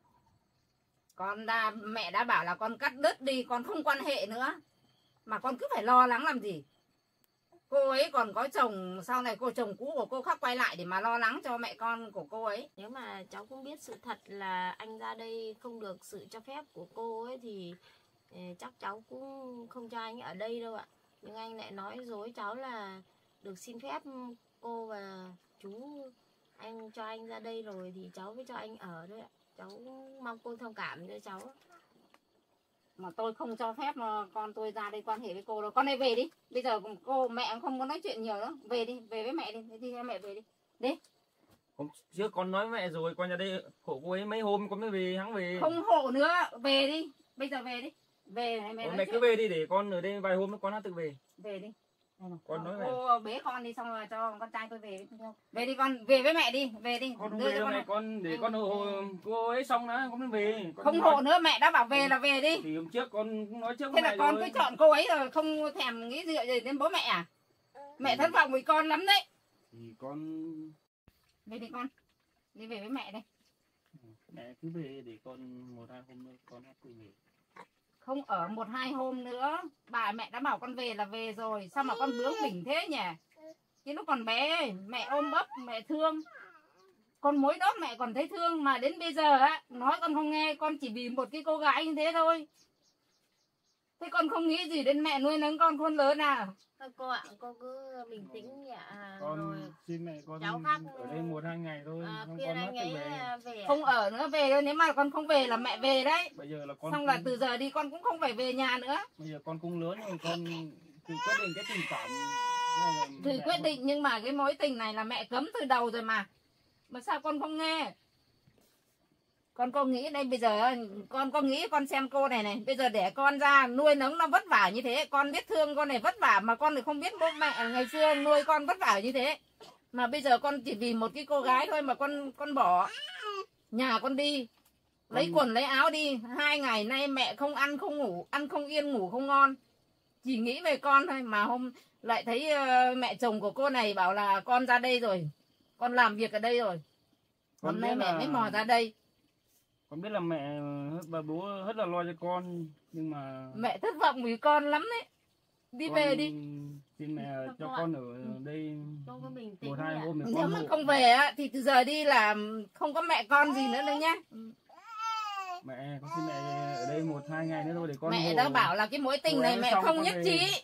Mẹ đã bảo là con cắt đứt đi, con không quan hệ nữa. Mà con cứ phải lo lắng làm gì? Cô ấy còn có chồng, sau này cô chồng cũ của cô khác quay lại để mà lo lắng cho mẹ con của cô ấy. Nếu mà cháu cũng biết sự thật là anh ra đây không được sự cho phép của cô ấy thì chắc cháu cũng không cho anh ở đây đâu ạ. Nhưng anh lại nói dối cháu là được xin phép cô và chú anh cho anh ra đây rồi thì cháu mới cho anh ở thôi ạ. Cháu mong cô thông cảm cho cháu. Mà tôi không cho phép con tôi ra đây quan hệ với cô đâu. Con này về đi. Bây giờ cô mẹ không muốn nói chuyện nhiều nữa. Về đi, về với mẹ đi. Đi theo mẹ về đi. Đi. Hôm trước con nói với mẹ rồi, con ra đây hộ cô ấy mấy hôm con mới về, hắn về. Không hộ nữa, về đi. Bây giờ về đi. Về này mẹ nói mẹ chuyện. cứ về đi để con ở đây vài hôm nữa con đã tự về. Về đi. Con nói cô bế con đi xong rồi cho con trai tôi về. Về đi con, về với mẹ đi, về đi. Con về đâu này, con để con hộ cô ấy xong đó con mới về. Con không hộ nữa, mẹ đã bảo về là về đi. Thì hôm trước con cũng nói trước thế với là mẹ con rồi. cứ chọn cô ấy rồi không thèm nghĩ gì đến bố mẹ à? Mẹ thất vọng với con lắm đấy. Thì con về đi con, đi về với mẹ đây. Mẹ cứ về để con 1-2 hôm nữa con hãy về. Không ở 1-2 hôm nữa. Bà mẹ đã bảo con về là về rồi. Sao mà con bướng bỉnh thế nhỉ? Cái lúc còn bé mẹ ôm ấp mẹ thương. Con mối đó mẹ còn thấy thương. Mà đến bây giờ á, nói con không nghe. Con chỉ vì một cái cô gái như thế thôi. Thế con không nghĩ gì đến mẹ nuôi nấng con khôn lớn à? Thôi cô ạ, cô cứ bình tĩnh dạ. Con Rồi xin mẹ con cháu khác ở đây 1-2 ngày thôi, xong khuyên con anh mất ấy về. về. Không ở nữa về thôi. Nếu mà con không về là mẹ về đấy. Bây giờ là con Xong là từ giờ đi con cũng không phải về nhà nữa. bây giờ con cũng lớn rồi, con tự quyết định cái tình cảm này là Thì mẹ quyết con- định nhưng mà cái mối tình này là mẹ cấm từ đầu rồi mà. Mà sao con không nghe? Con có nghĩ đây bây giờ con có nghĩ con xem cô này này, bây giờ để con ra nuôi nấng nó vất vả như thế, con biết thương con này vất vả mà con lại không biết bố mẹ ngày xưa nuôi con vất vả như thế. Mà bây giờ con chỉ vì một cái cô gái thôi mà con bỏ nhà con đi, lấy quần lấy áo đi. 2 ngày nay mẹ không ăn không ngủ, ăn không yên ngủ không ngon, chỉ nghĩ về con thôi. Mà hôm lại thấy mẹ chồng của cô này bảo là con ra đây rồi, con làm việc ở đây rồi, Con hôm nay biết mẹ là- mới mò ra đây. Con biết là mẹ và bố rất là lo cho con, nhưng mà Mẹ thất vọng vì con lắm đấy. Đi con về đi. xin mẹ Thôi cho con con ở đây Cô cứ bình tĩnh 1-2 dạ. hôm để Nếu con mà hộ. không về á thì từ giờ đi là không có mẹ con gì nữa đâu nhá. Mẹ con xin mẹ ở đây 1-2 ngày nữa thôi để con Mẹ hộ. đã bảo là cái mối tình này Rồi mẹ xong không con nhất về. trí.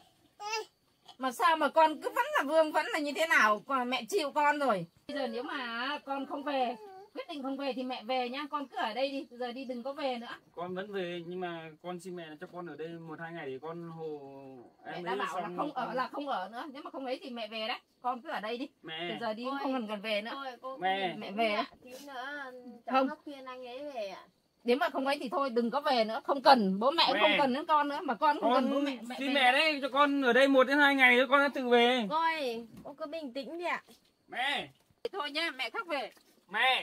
Mà sao mà con cứ vẫn là vương, vẫn là như thế nào? Còn mẹ chịu con rồi. Bây giờ nếu mà con không về, quyết định không về thì mẹ về nhá. Con cứ ở đây đi, từ giờ đi đừng có về nữa. Con vẫn về nhưng mà con xin mẹ cho con ở đây 1-2 ngày để con hộ Mẹ em đã ấy, bảo là xong không ở con- là không ở nữa. Nếu mà không ấy thì mẹ về đấy. Con cứ ở đây đi. Từ Mẹ giờ đi cũng Ôi. không cần cần về nữa. Thôi cô cứ Mẹ. bình Mẹ tĩnh về ạ. Tí nữa cháu Không. nó khuyên anh ấy về ạ. Nếu mà không ấy thì thôi đừng có về nữa. Không cần, bố mẹ cũng Mẹ. không cần đến con nữa. Mà con không cần bố con mẹ. Mẹ xin về. mẹ đấy cho con ở đây 1-2 ngày nữa con đã tự về. Cô ơi, cô cứ bình tĩnh đi ạ. Mẹ Thôi nhá, mẹ khắc về. mẹ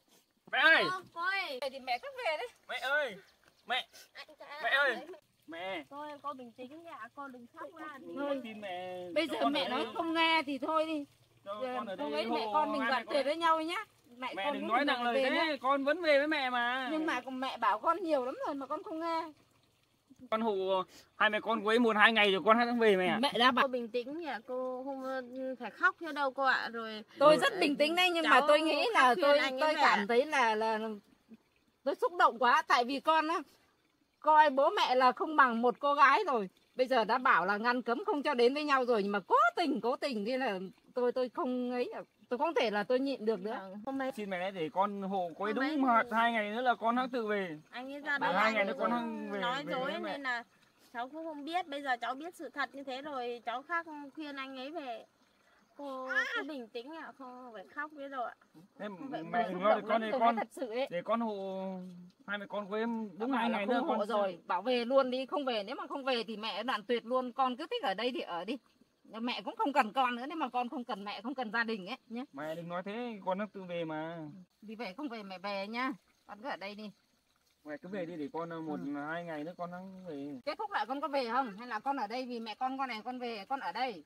ơi Cô ơi. Về thì mẹ khắc về đấy. mẹ ơi mẹ Anh Mẹ ơi. mẹ Thôi cô bình tĩnh đi ạ. Cô đừng khóc ra. con xin mẹ Bây cho giờ con mẹ ở nói đây- không nghe thì thôi đi. cho Giờ con ở không đây ấy mẹ hộ con mình hai đoạn mẹ tuyệt con. với nhau nhá. Mẹ con đừng cũng nói đừng nặng lời về nhá. thế, con vẫn về với mẹ mà. Nhưng mà mẹ bảo con nhiều lắm rồi mà con không nghe. Con hộ hai mẹ con quấy 1-2 ngày rồi con hãy về mẹ ạ. Mẹ đã bảo Cô bình tĩnh đi ạ. Cô không phải khóc theo đâu cô ạ. Rồi tôi rất bình tĩnh đấy nhưng mà cháu tôi nghĩ là khuyên anh ấy tôi về. cảm thấy là tôi xúc động quá, tại vì con á coi bố mẹ là không bằng một cô gái rồi. Bây giờ đã bảo là ngăn cấm không cho đến với nhau rồi nhưng mà cố tình thế là tôi không ấy, tôi không thể là tôi nhịn được nữa. Hôm nay Xin mẹ để con hộ quấy Hôm đúng ấy- 2 ngày nữa là con hãy tự về. anh ấy ra Bảo đây 2 ngày anh nữa con hăng về- nói về dối với mẹ. nên là cháu cũng không biết. Bây giờ cháu biết sự thật như thế rồi, cháu khác khuyên anh ấy về. Cô cứ bình tĩnh ạ, không phải khóc biết rồi ạ. Thế Vậy mẹ xúc đừng lo động để con lắm, để tôi con nói thật sự ấy. để con hộ hai mẹ con quấy đúng Bảo 2 là ngày không nữa hộ con rồi, bảo về luôn đi, không về. Nếu mà không về thì mẹ đoạn tuyệt luôn, con cứ thích ở đây thì ở đi. Mẹ cũng không cần con nữa, nếu mà con không cần mẹ, không cần gia đình ấy nhé. Mẹ đừng nói thế, con nó tự về mà. Đi về không về mẹ về nhá. Con cứ ở đây đi. Mẹ cứ về đi để con 1-2 ngày nữa con hăng về. Kết thúc lại con có về không? Hay là con ở đây vì mẹ con này con về, con ở đây.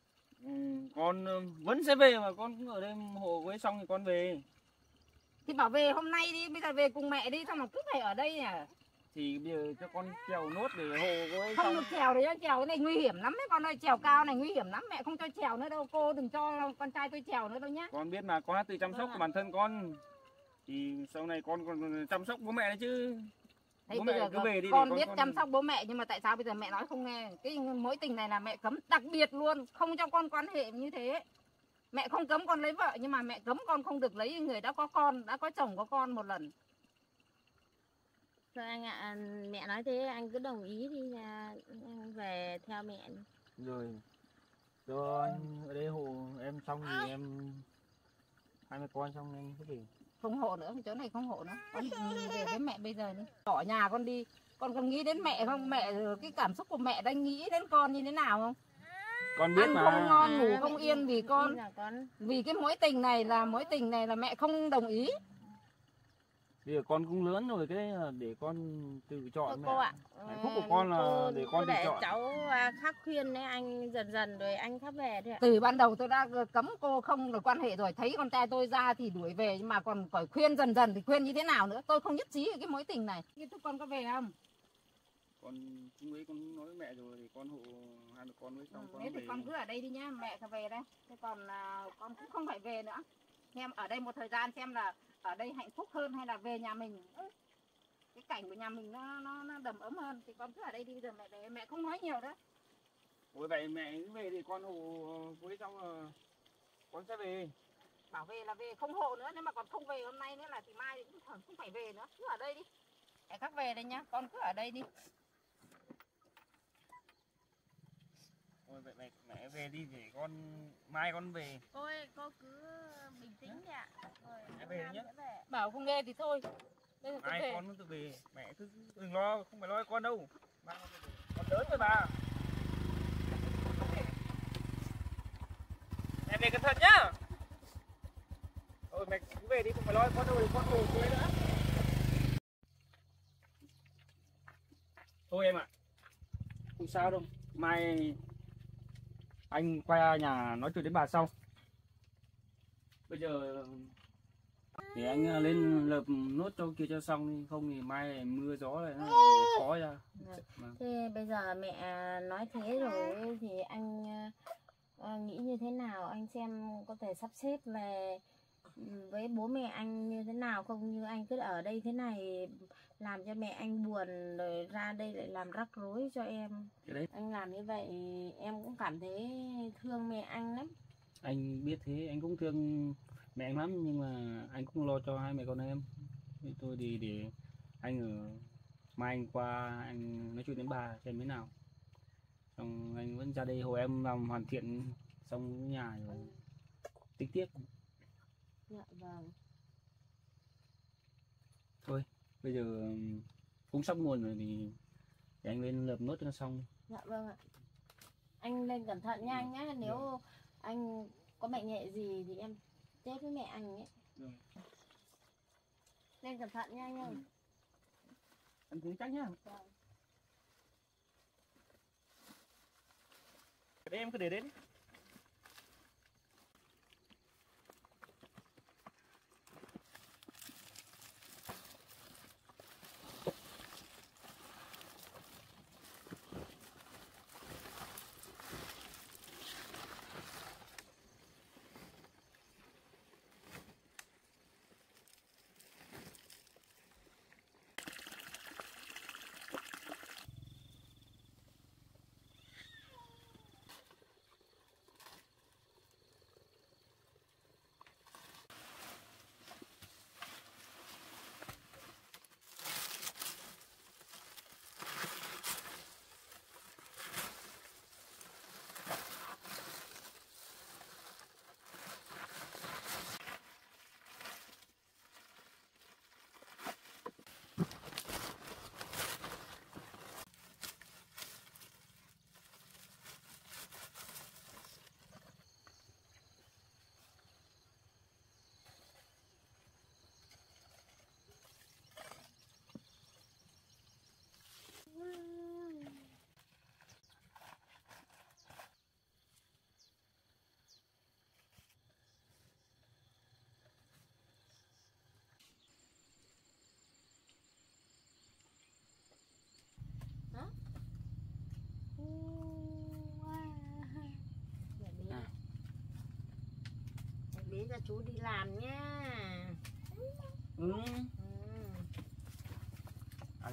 Con vẫn sẽ về mà con cũng ở đây hộ quấy xong thì con về. Thì bảo về hôm nay đi, bây giờ về cùng mẹ đi, sao mà cứ phải ở đây à? Thì bây giờ cho con trèo nốt để hộ quấy Không xong. được trèo đấy, trèo cái này nguy hiểm lắm đấy con ơi, trèo cao này nguy hiểm lắm, mẹ không cho trèo nữa đâu, cô đừng cho con trai tôi trèo nữa đâu nhá. Con biết mà, con đã tự chăm sóc của bản thân con. Thì sau này con còn chăm sóc bố mẹ đấy chứ. Thế Bố bây mẹ giờ cứ về đi để con con- biết con- chăm sóc bố mẹ nhưng mà tại sao bây giờ mẹ nói không nghe? Cái mối tình này là mẹ cấm đặc biệt luôn, không cho con quan hệ như thế. Mẹ không cấm con lấy vợ nhưng mà mẹ cấm con không được lấy người đã có con, đã có chồng có con một lần. Thôi anh ạ, mẹ nói thế anh cứ đồng ý đi là anh về theo mẹ đi. Rồi cho anh ở đây hộ em xong thì em hai mẹ con xong anh cứ về. Không hộ nữa, chỗ này không hộ nữa. Con về với mẹ bây giờ đi. Bỏ nhà con đi. Con còn nghĩ đến mẹ không? Mẹ cái cảm xúc của mẹ đang nghĩ đến con như thế nào không? Con biết Ăn mà. không ngon, ngủ không yên vì con. Là con Vì cái mối tình này là mẹ không đồng ý. Bây giờ con cũng lớn rồi, cái để con tự chọn. Cô ạ, hạnh phúc của con là để con tự để chọn. cháu khắc khuyên đấy anh, dần dần rồi anh khắc về thôi ạ. Từ ban đầu tôi đã cấm cô không được quan hệ rồi, thấy con trai tôi ra thì đuổi về, nhưng mà còn phải khuyên dần dần thì khuyên như thế nào nữa, tôi không nhất trí cái mối tình này. Thế con có về không? Con cũng ấy, con nói với mẹ rồi thì con hộ hai mẹ con với xong con Thế thì về. con cứ ở đây đi nhá, mẹ phải về đây. Thế còn con cũng không phải về nữa. Em ở đây một thời gian xem là ở đây hạnh phúc hơn hay là về nhà mình. Cái cảnh của nhà mình nó đầm ấm hơn, thì con cứ ở đây đi, bây giờ mẹ về, mẹ không nói nhiều nữa. Ôi vậy mẹ cứ về thì con hộ với xong là con sẽ về. Bảo về là về, không hộ nữa, nếu mà còn không về hôm nay nữa là thì mai thì cũng không phải về nữa, cứ ở đây đi. Mẹ khác về đây nhá, con cứ ở đây đi. Ôi vậy mẹ về đi để con mai con về. Cô ơi, cô cứ bình tĩnh đi ạ. Rồi Mẹ về em nhé. sẽ về. Bảo không nghe thì thôi. Bây giờ tôi Mai về. con tự về, mẹ cứ đừng lo, không phải lo con đâu. Mai con tự về. Con lớn rồi bà. Mẹ về cẩn thận nhá. Ôi mẹ cứ về đi, không phải lo con đâu, con ngủ dưới nữa. Thôi em ạ, không sao đâu. Mai anh qua nhà nói chuyện với bà sau. Bây giờ để anh lên lợp nốt cho kia cho xong đi, không thì mai mưa gió này nó khó ra. Vâng. Thế bây giờ mẹ nói thế rồi thì anh nghĩ như thế nào, anh xem có thể sắp xếp về với bố mẹ anh như thế nào không, như anh cứ ở đây thế này làm cho mẹ anh buồn rồi ra đây lại làm rắc rối cho em. Cái đấy Anh làm như vậy em cũng cảm thấy thương mẹ anh lắm. anh biết thế, anh cũng thương mẹ anh lắm, nhưng mà anh cũng lo cho hai mẹ con em. Thì tôi thì để anh ở mai anh qua anh nói chuyện với bà xem thế nào, xong anh vẫn ra đây hộ em làm hoàn thiện xong nhà rồi tính tiếp. Dạ vâng. Thôi bây giờ cũng sắp muộn rồi thì để anh lên lợp nốt cho nó xong. Dạ vâng ạ. Anh lên cẩn thận nha anh nhé. Nếu anh có bệnh nhẹ gì thì em chết với mẹ anh ấy. Rồi. Lên cẩn thận nha anh ơi. Anh cứ chắc nhá. Vâng. Đấy em cứ để đấy đi. Để cho chú đi làm nha. Ừ. Ừ. À,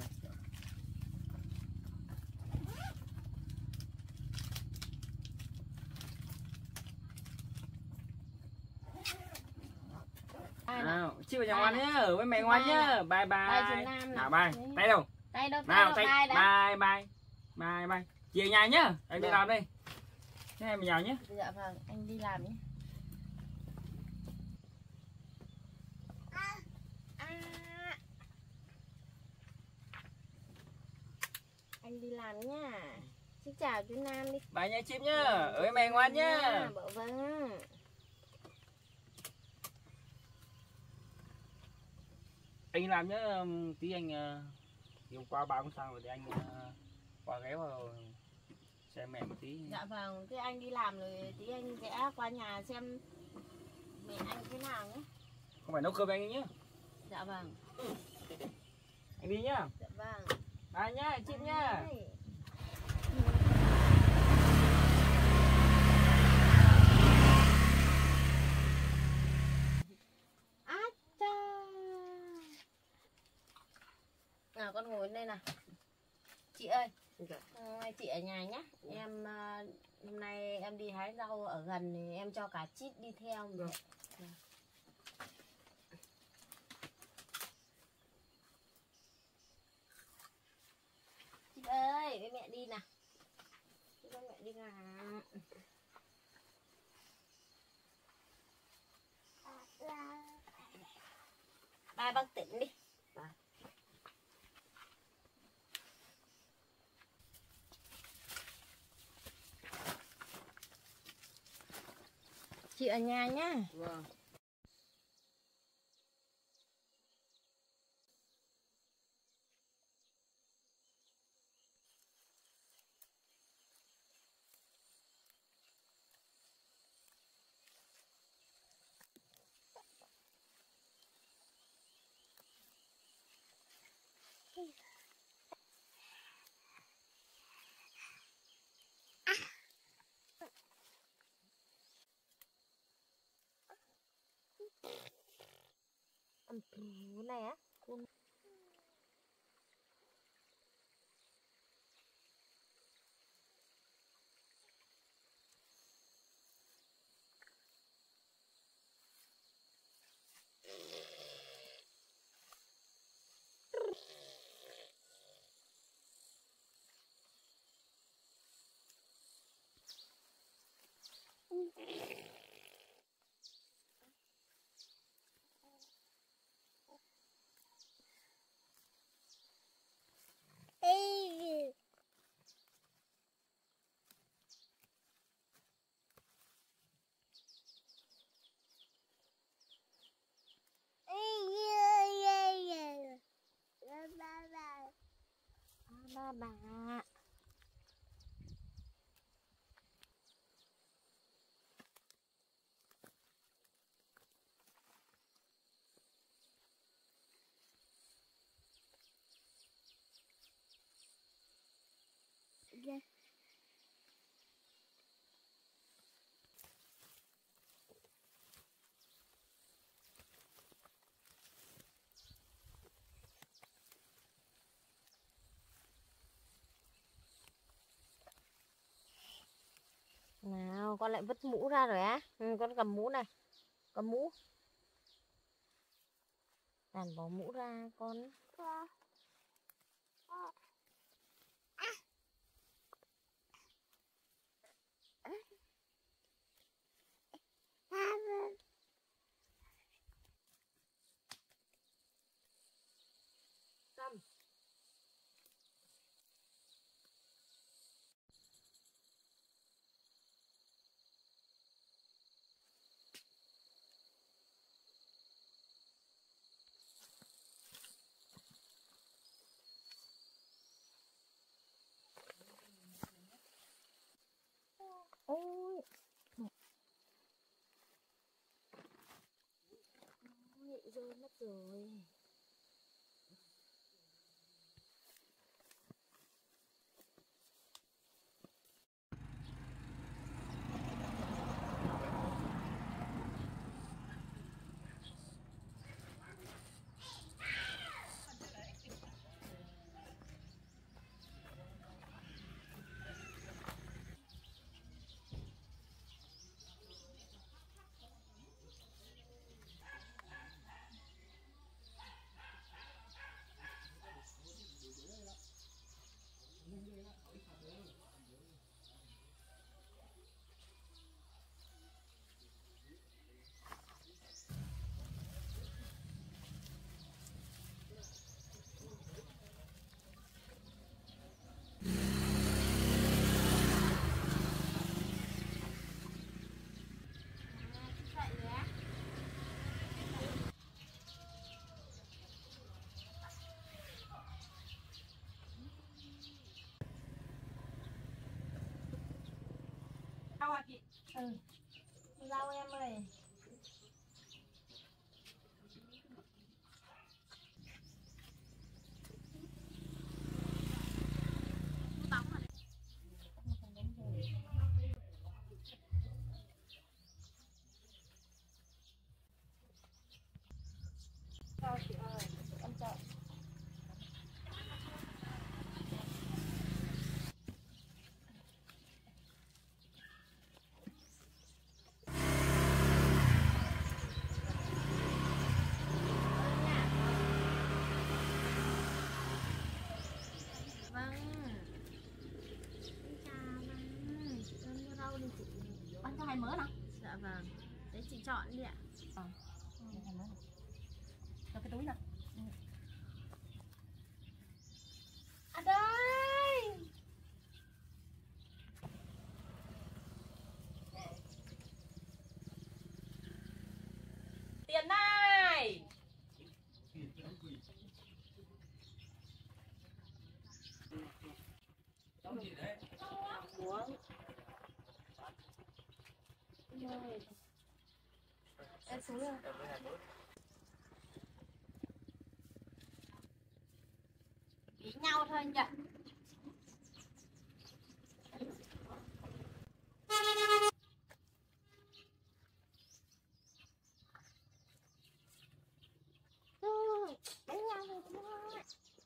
nào, chịu nhà ngoan nhá, ở với mẹ ngoan nhá. Bye bye. Nào bye. Tay đâu? Tay đâu? Nào tay. Tay đã. Bye bye. Bye bye. Chị nhà nhá. Anh đi làm đây. Thế em vào nhé. Dạ vâng, anh đi làm nhé. Anh đi làm nha. Xin chào chú Nam đi. Bye nha chim nhá. Ở với mẹ ngoan nhá. Bảo vâng. anh làm nhá, tí anh hôm qua 3 hôm sau rồi thì anh qua ghé vào xem mẹ một tí. Dạ vâng, thế anh đi làm rồi tí anh ghé qua nhà xem mẹ anh thế nào nhé. Không phải nấu cơm anh nhé. Dạ vâng. Anh đi nhá. Dạ vâng. Bye nhá, chim nhá. Bye. Nào con ngồi đây nào. Chị ơi, chị ở nhà nhé. Em hôm nay em đi hái rau ở gần thì em cho cả chít đi theo. Được. Chị ơi, với mẹ đi nào. Chị với mẹ đi nào. Ba bác tỉnh đi. Chị ở nhà nhá. Vâng. Này á. Ba bà. Nào, con lại vứt mũ ra rồi á. Con cầm mũ này. Cầm mũ. Đàn bỏ mũ ra con. Cầm. Ôi. Ôi, rơi mất rồi. Rau em ơi. Chào chị ơi, em chào. Vâng. Xin chào vâng. Cho mua rau đi chị. Bán cho 2 mớ nào? Dạ vâng. Đấy chị chọn đi ạ. Cho cái túi nào. À đây. Tiền này. Em xuống rồi. Ý nhau thôi anh ạ. Đánh nhau rồi thôi.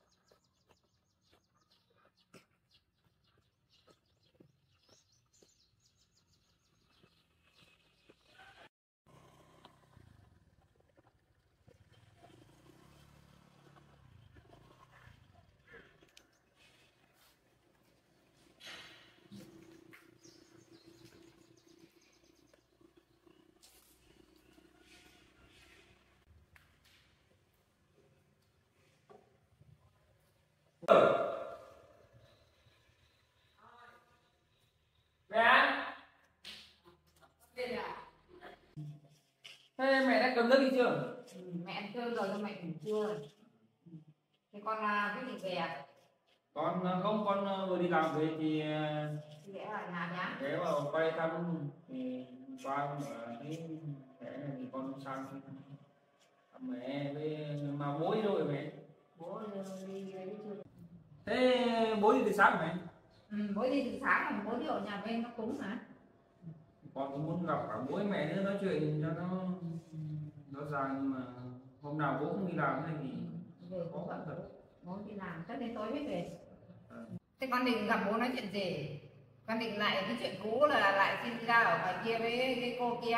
Thế mẹ đã cầm nước đi chưa? Mẹ ăn cơm rồi nhưng mẹ ngủ chưa. Thế con cái gì về à? Con không, con vừa đi làm về thì Ghé ở nhà nhá. ghé vào quay thăm thì qua ở cái mẹ này thì con sang thăm mẹ với mà bố đi đâu rồi mẹ? Bố đi lấy chưa? Thế bố đi từ sáng mẹ? Bố đi từ sáng mà bố đi ở nhà bên nó cúng hả? Con cũng muốn gặp cả bố với mẹ nữa nói chuyện cho nó rõ ràng, nhưng mà hôm nào bố không đi làm này thì Về khó bố khăn thật. bố đi làm chắc đến tối mới về. Thế con định gặp bố nói chuyện gì? Con định lại cái chuyện cũ là lại xin ra ở ngoài kia với cái cô kia.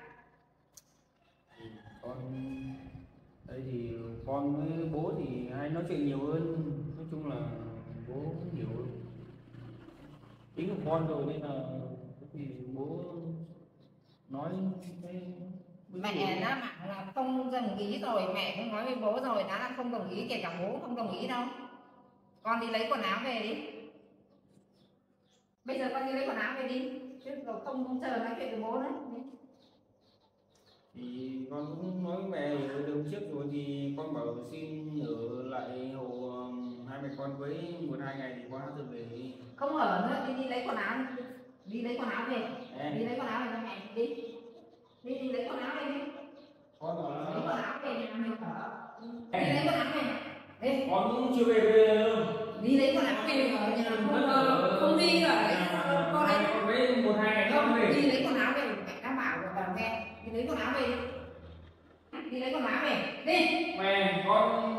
Con đây thì con với bố thì hay nói chuyện nhiều hơn, nói chung là bố cũng hiểu tính của con rồi nên là thì bố nói cái Mẹ đã bảo là không đồng ý rồi, mẹ cũng nói với bố rồi, đã là không đồng ý, kể cả bố không đồng ý đâu. Con đi lấy quần áo về đi. Bây giờ con đi lấy quần áo về đi, chứ không chờ nói chuyện với bố nữa. thì con cũng nói với mẹ ở đường trước rồi thì con bảo xin ở lại hộ hai mẹ con với 1-2 ngày thì con đã tự về. Không ở nữa, đi lấy quần áo, đi lấy quần áo về, đi lấy quần áo về cho mẹ đi. Đi lấy quần áo về đi. Con bảo Lấy quần áo về nhà mình ở. Đi lấy quần áo về. Đi. con cũng chưa về đâu. Đi lấy quần áo về ở nhà không đi ở đấy. Con đấy. Con với 1-2 ngày Không, về. đi lấy quần áo về, mẹ đã bảo rồi bà nghe. Đi lấy quần áo về đi. Đi lấy quần áo về. Đi. Mẹ, con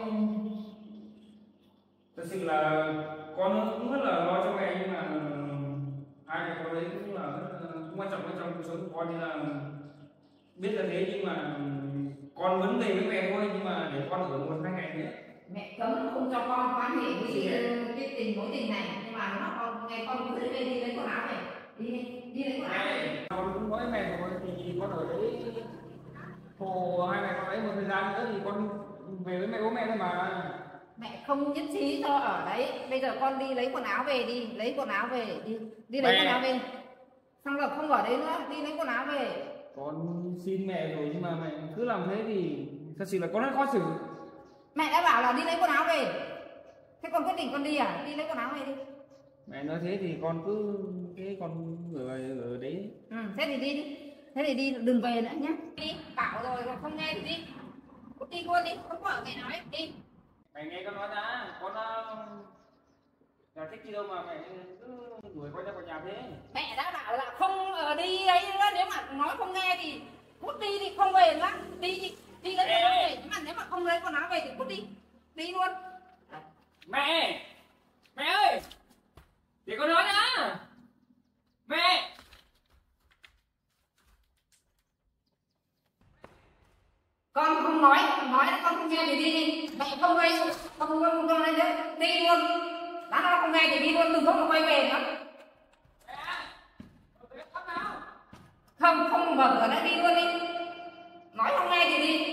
thật sự là con cũng rất là lo cho mẹ, nhưng mà hai mẹ con đấy cũng là rất cũng quan trọng trong cuộc sống của con, nên là biết là thế, nhưng mà con vẫn về với mẹ thôi, nhưng mà để con ở 1-2 ngày nữa. Mẹ cấm không cho con quan hệ với cái mối tình này, nhưng mà nó con nghe con cứ đi lấy quần áo về. Đi lấy quần áo về. Con cũng nói với mẹ rồi thì con ở đấy hộ hai mẹ con ấy một thời gian nữa thì con về với mẹ bố mẹ thôi mà. Mẹ không nhất trí cho ở đấy. Bây giờ con đi lấy quần áo về đi, lấy quần áo về đi lấy quần áo về. Xong rồi không ở đấy nữa, đi lấy quần áo về. Con xin mẹ rồi nhưng mà mẹ cứ làm thế thì thật sự là con rất khó xử. Mẹ đã bảo là đi lấy quần áo về. Thế con quyết định con đi à? Đi lấy quần áo về đi. Mẹ nói thế thì con cứ thế con ở đấy. Thế thì đi đi. Thế thì đi đừng về nữa nhé. Đi, bảo rồi không nghe thì đi. Cút đi luôn đi, không có ở mẹ nói đi. Mày nghe con nói đã, con giải thích gì đâu mà mẹ cứ đuổi con ra khỏi nhà thế. Mẹ đã bảo là không đi ấy nữa, nếu mà nói không nghe thì cút đi thì không về nữa. Đi đi, đi lấy quần áo về, nhưng mà nếu mà không lấy quần áo về thì cút đi. Đi luôn. Mẹ! Mẹ ơi! Để con nói đã! Mẹ! Con không nói là con không nghe thì đi đi. Mẹ không gây không lấy nữa, đi luôn. Đã nó không nghe thì đi luôn, đừng có mà quay về nữa. Không mở cửa nữa, đi luôn đi. Nói không nghe thì đi.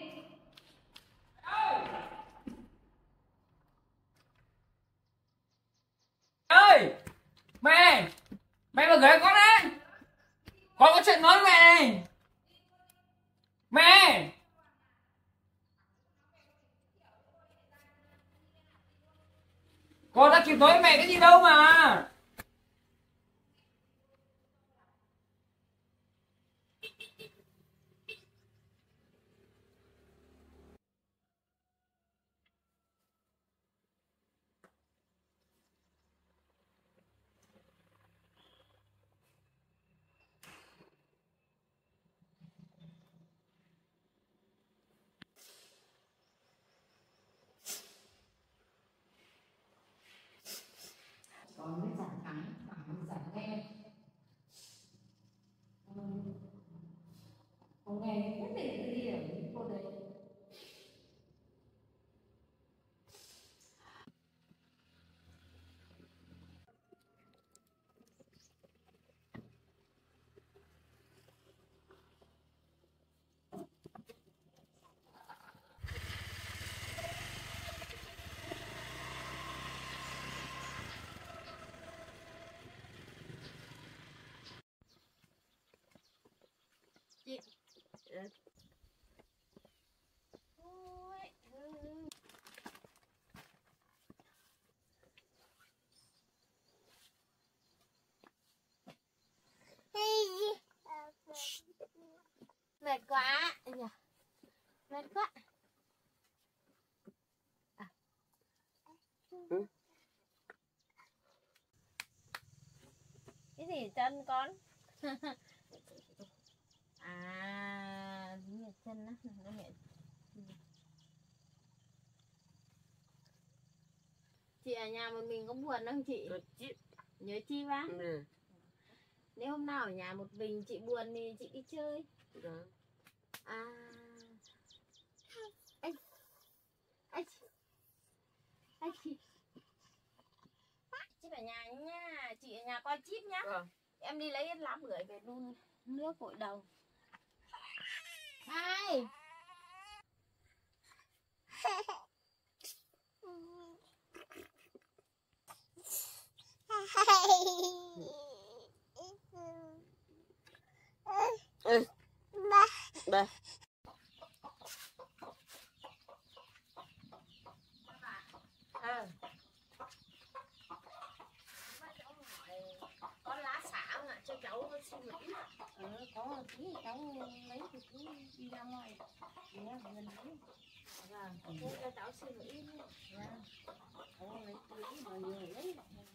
Ơi! Mẹ! Mẹ mở cửa con đấy! Con có chuyện nói với mẹ này! Mẹ! Con đã kịp nói với mẹ cái gì đâu mà! Con mới giảng thắng, bảo mình giảng nghe. Không nghe nhất định phải đi ở những cô đấy. Chị ôi, mệt quá nhỉ, mệt quá. Cái gì chân con? À, nhẹ chân á, nó nhẹ. Chị ở nhà một mình có buồn không chị? Nhớ chi quá? Nếu hôm nào ở nhà một mình chị buồn thì chị đi chơi. À, anh chị ở nhà nha, chị ở nhà coi chip nhá. Em đi lấy lá bưởi về đun nước gội đầu. Hai. Ba. Có lá xả không ạ? Cho cháu xin một ít. Có một tí cháu lấy thì cứ đi ra ngoài. Gần đấy. Vâng, cho cháu xin một ít. Vâng. Lấy mà nhiều lấy.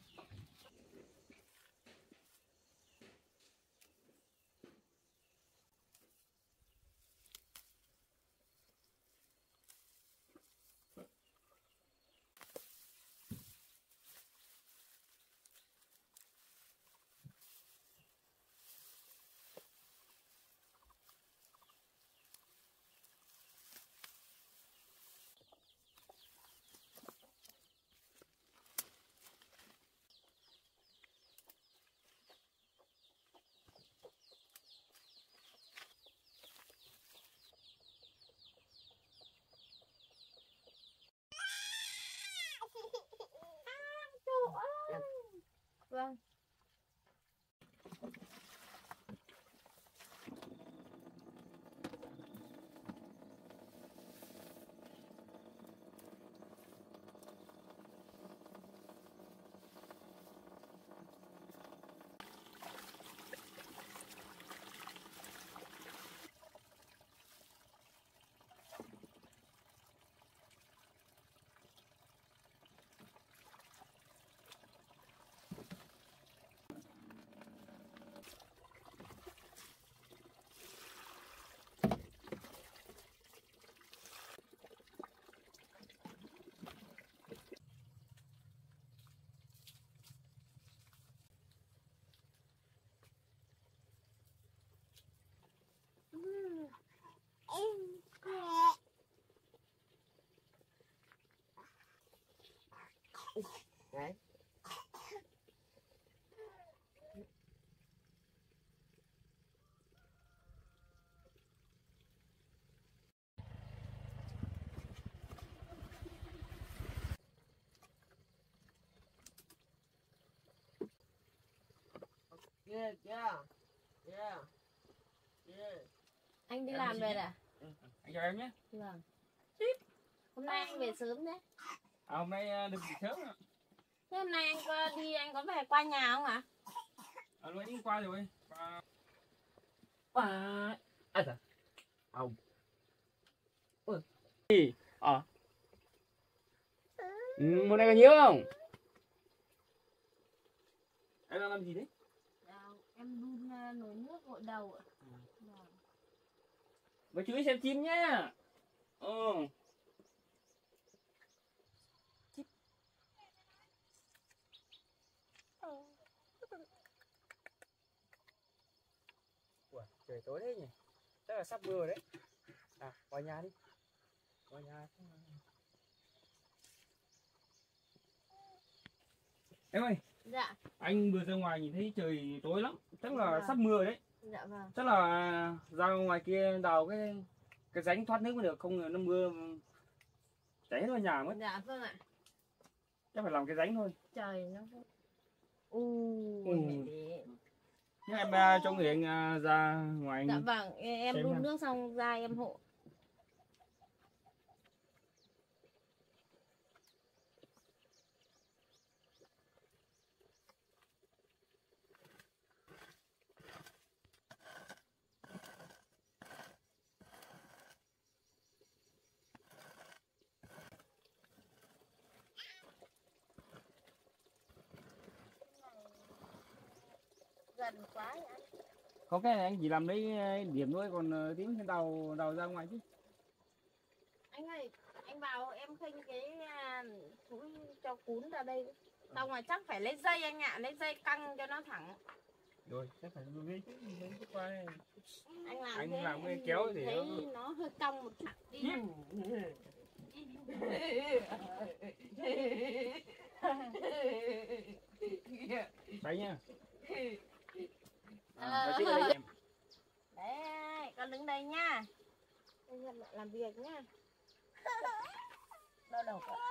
Vâng. Đấy. Anh đi làm về à? Anh chào em nhé. Vâng. Hôm nay anh về sớm đấy. Hôm nay được nghỉ sớm ạ. Thế hôm nay anh có về qua nhà không ạ? Lúc đi qua rồi. Món này có nhiều không? Em đang làm gì đấy? Em đun nồi nước gội đầu ạ. Và chú ý xem chim nhá. Ủa, trời tối đấy nhỉ? Chắc là sắp mưa rồi đấy. Vào nhà đi. Vào nhà. Em ơi. Dạ. Anh vừa ra ngoài nhìn thấy trời tối lắm. Chắc là sắp mưa rồi đấy. Dạ vâng. Chắc là ra ngoài kia đào cái rãnh thoát nước mới được, không là nó mưa cháy hết vào nhà mất. Dạ vâng ạ. Chắc phải làm cái rãnh thôi. Trời nó Nhưng em cho người anh ra ngoài anh. Dạ vâng, em đun nước xong ra em hộ. Gần quá vậy anh. Không, cái này anh chỉ làm lấy điểm thôi, còn tính cái đào ra ngoài chứ. Anh ơi, anh vào em khênh cái túi cho cún ra đây. Xong rồi chắc phải lấy dây anh ạ, lấy dây căng cho nó thẳng. Rồi, chắc phải lấy cái qua này. Anh làm cái kéo thì thấy nó hơi cong một chút đi. Đấy nha. Đấy, con đứng đây nha. Anh làm việc nhá. Đau đầu quá.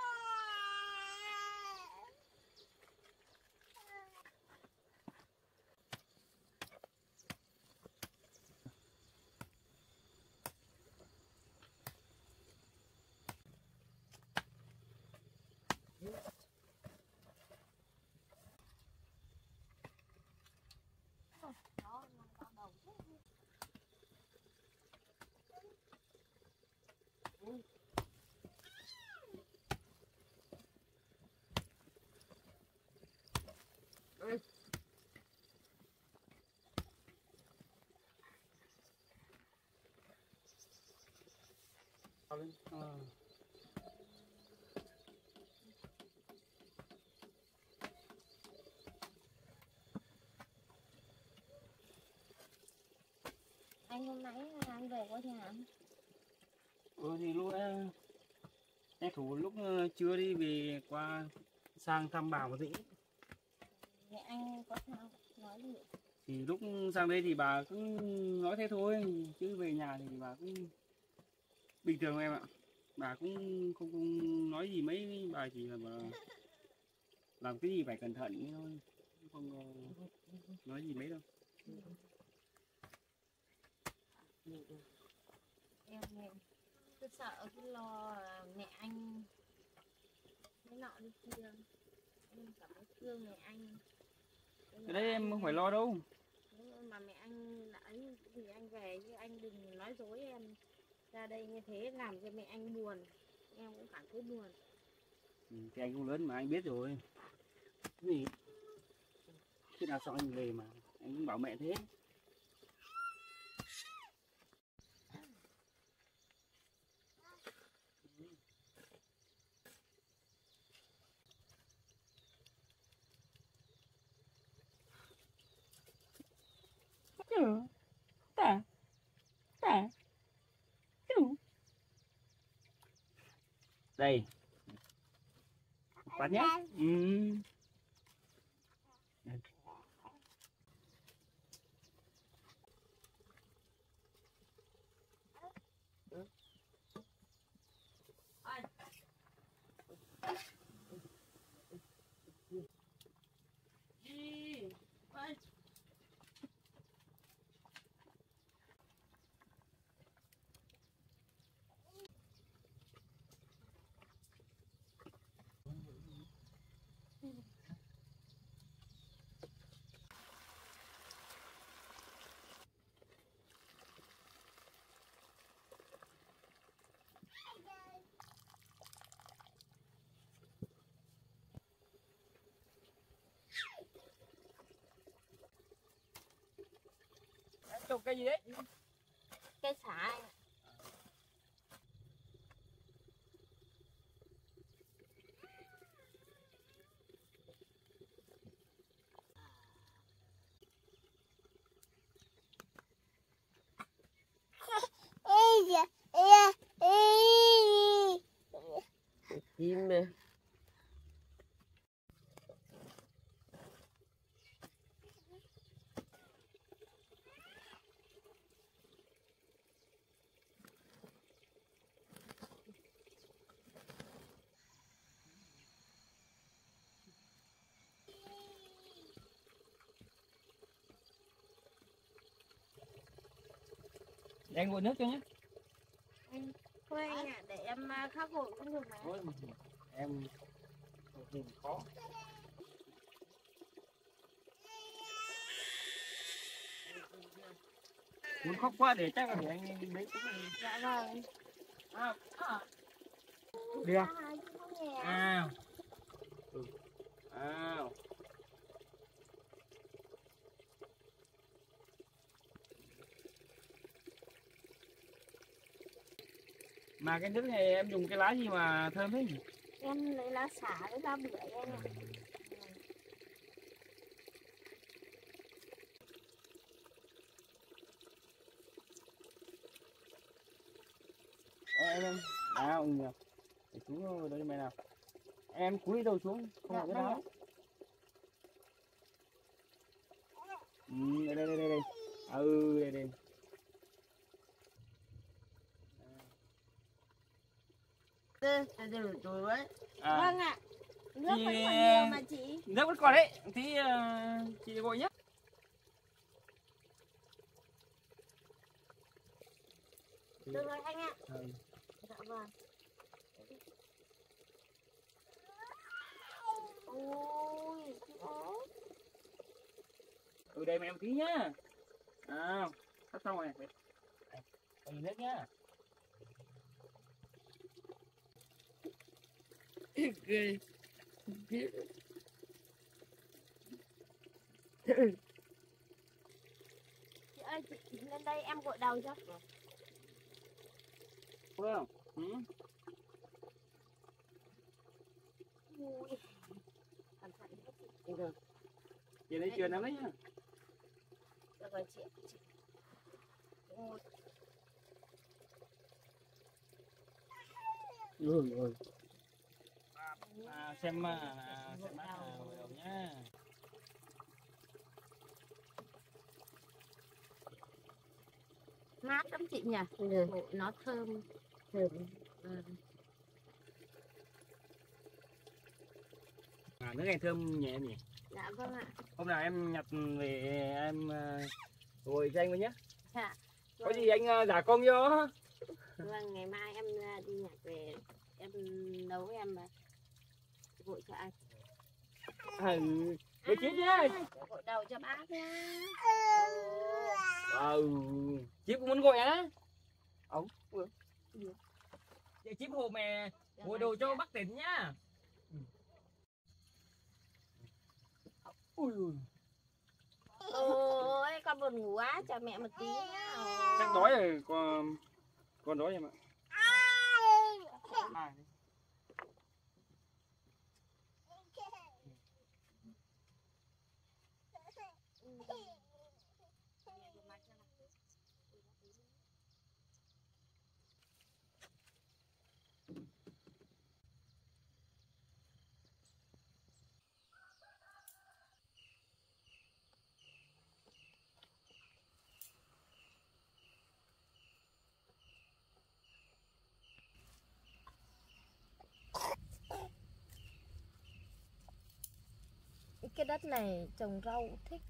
Anh hôm nãy anh về có nhà không? Thì lúc em thủ lúc trưa đi về qua sang thăm bà một tí. Mẹ anh có sao nói gì? Thì lúc sang đây thì bà cứ nói thế thôi, chứ về nhà thì bà cũng bình thường em ạ. Bà cũng không nói gì mấy, bà chỉ là bà làm cái gì phải cẩn thận thôi, không nói gì mấy đâu. Em cứ sợ cứ lo mẹ anh cái nọ đi kia, em cảm thấy thương mẹ anh. Cái đấy em không phải lo đâu. Nhưng mà mẹ anh ấy thì anh về chứ anh đừng nói dối em ra đây như thế làm cho mẹ anh buồn, em cũng cảm thấy buồn. Thì anh cũng lớn mà anh biết rồi. Gì khi nào xong anh về mà anh cũng bảo mẹ thế. Đây Bạn nhé. Trồng cây gì đấy? Cây xả. Chim nè. Để anh nguội nước cho nhé. Thôi anh ạ, để em khắc vội cũng được mà. Thôi, em nhìn khó. Muốn khóc quá để chắc là để anh lấy cũng là... Dạ vâng. Đi không? À. À. Mà cái nước này em dùng cái lá gì mà thơm thế nhỉ? Em lấy lá xả với lá bưởi anh ạ. Em nào để xuống đây mày nào. Em cúi đầu xuống không phải cái đó. Đây. Đây. Từ rồi đấy. Vâng ạ. Nước Thì... vẫn còn nhiều mà chị. Nước vẫn còn đấy. Thì chị gọi nhé. Được rồi anh ạ. Dạ vâng. Ôi, Đây mà em tí nhá. Sắp xong rồi. Còn nước nhá. Ghê. chị ơi, chị lên đây em gội đầu cho. Không? Ui. Cẩn thận hết chị. Được. Chị lấy truyền em đấy nhá. Được rồi chị. Ôi. Rồi. Xem mát gội đầu nhá. Mát lắm chị nhỉ? Được. Nó thơm. Nước này thơm nhẹ em nhỉ? Dạ vâng ạ. Hôm nào em nhặt về em gội cho anh với nhé. Dạ. Có gì anh giả công vô. Vâng, ngày mai em đi nhặt về em nấu em gội cho anh. Với Chíp nhá. Gội đầu cho bác nhá. Chíp cũng muốn gội á. Chíp hộ mẹ gội đồ cho bác tỉnh nhá. Ôi, con buồn ngủ quá, chào mẹ một tí nhá. Chắc đói rồi, con đói em ạ. cái đất này trồng rau thích.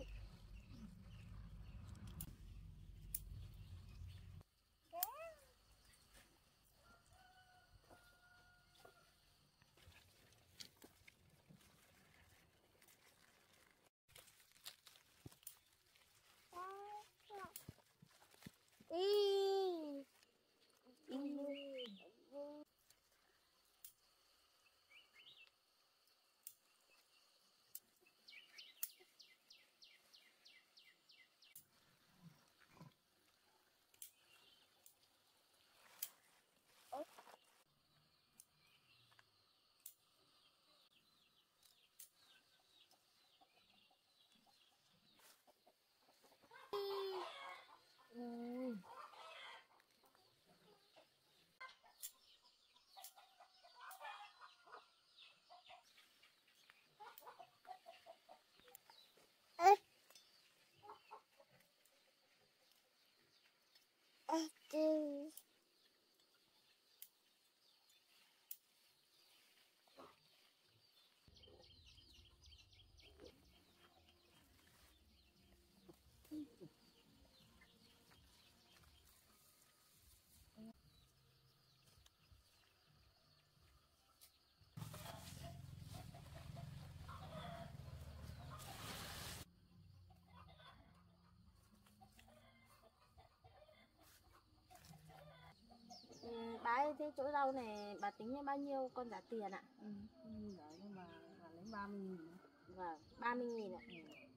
Bà ơi, thế chỗ rau này bà tính như bao nhiêu con giá tiền ạ? Đấy, nhưng mà lấy 30.000. Vâng, 30.000 ạ.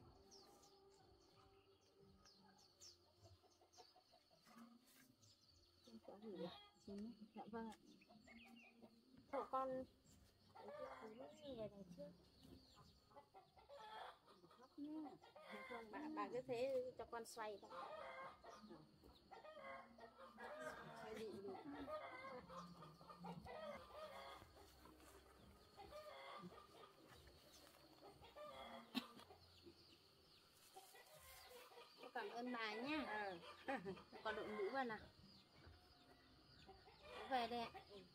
Có gì ạ? Dạ vâng ạ. Hộ con về đằng trước. Không, bà cứ thế cho con xoay thôi. Xoay đi được. Cảm ơn bà nhá. Con đội mũ vào nào. Về đây ạ.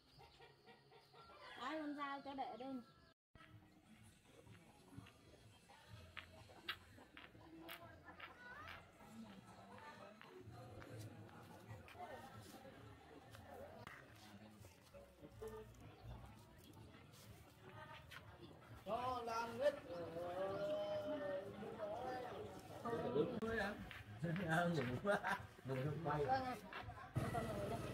Đấy, con dao cho để ở đây. Cho làm hết. Đúng rồi ạ. Ngủ quá. Ngủ không bay. Vâng ạ. Con ngồi đây.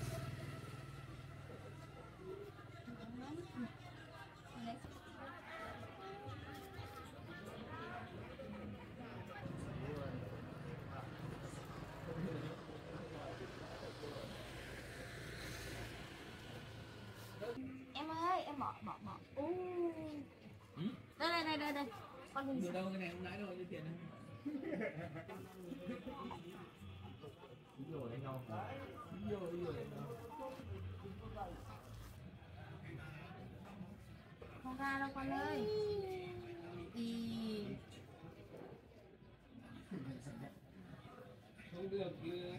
Em ơi, em bỏ. Đây. Con đừng Được đâu, cái này không lãi đâu, như tiền đâu. Rồi anh không? Rồi anh không? không ra đâu con ơi. Không được chứ.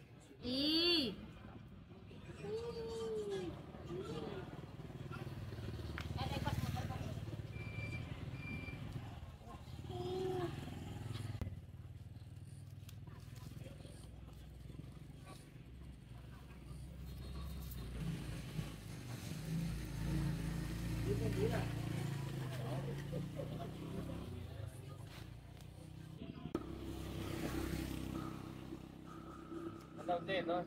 Đầu tiên thôi.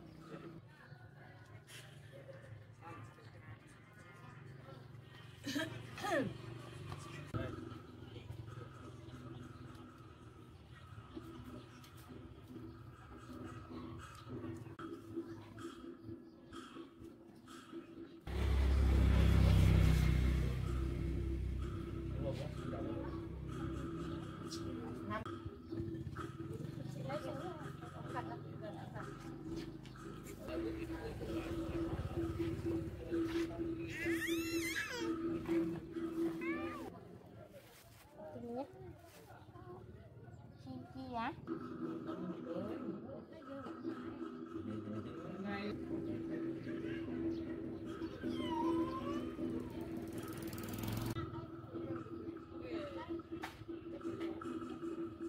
Tin nhé. Chi á?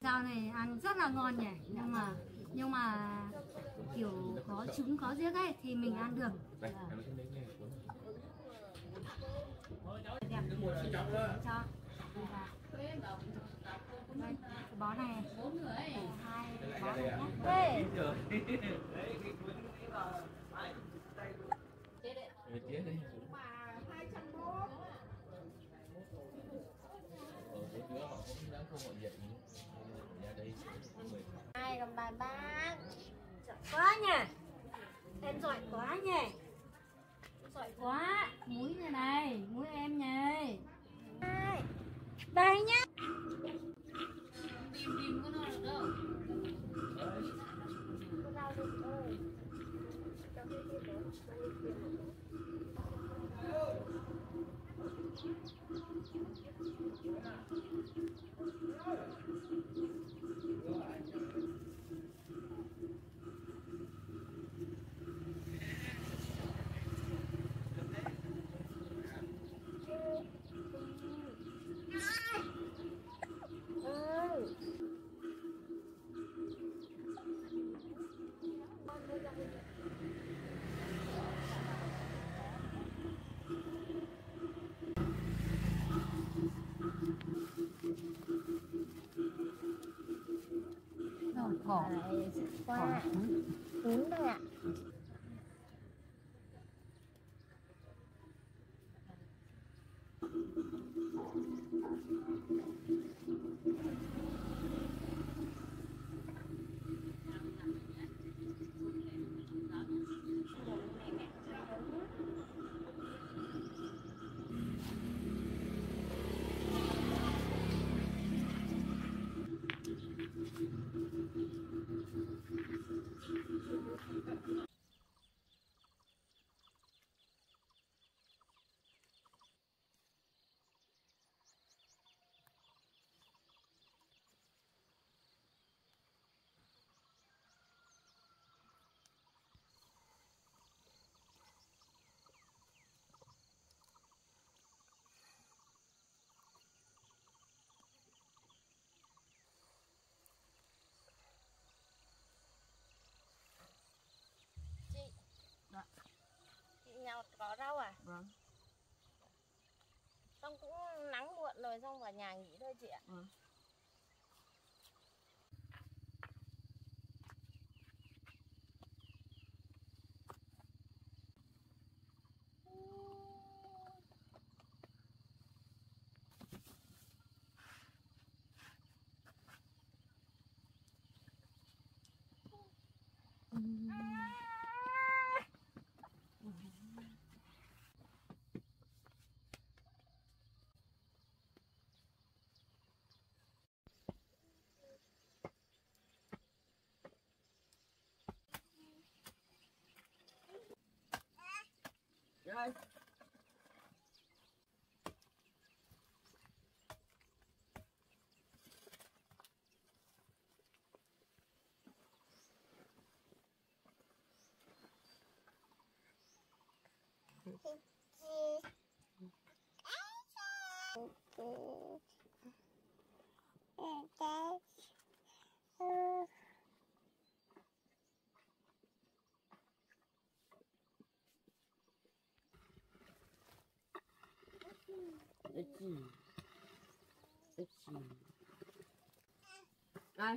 Rau này ăn rất là ngon nhỉ, nhưng mà kiểu có trứng có giếc ấy thì mình ăn được. Đẹp. Cho. Đây, cái bó này 2 bó này nhé. Ai làm bài bác Giỏi quá nhỉ. Em giỏi quá nhỉ. Giỏi quá. Múi này này, múi em nhỉ. đây nhá. Tìm có nói được đâu. Rồi, cỏ. Qua cún đây ạ. Chị nhặt có rau à? Vâng. Xong cũng nắng muộn rồi, xong vào nhà nghỉ thôi chị ạ. Vâng. Rồi. Ai?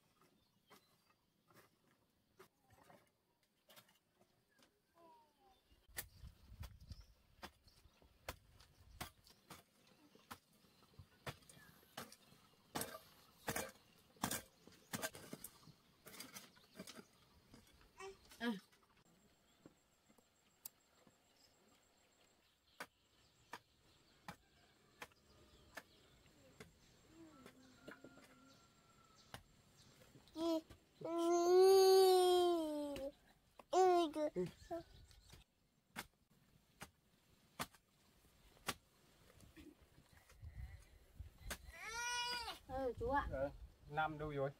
Chú ạ. Nam đâu rồi?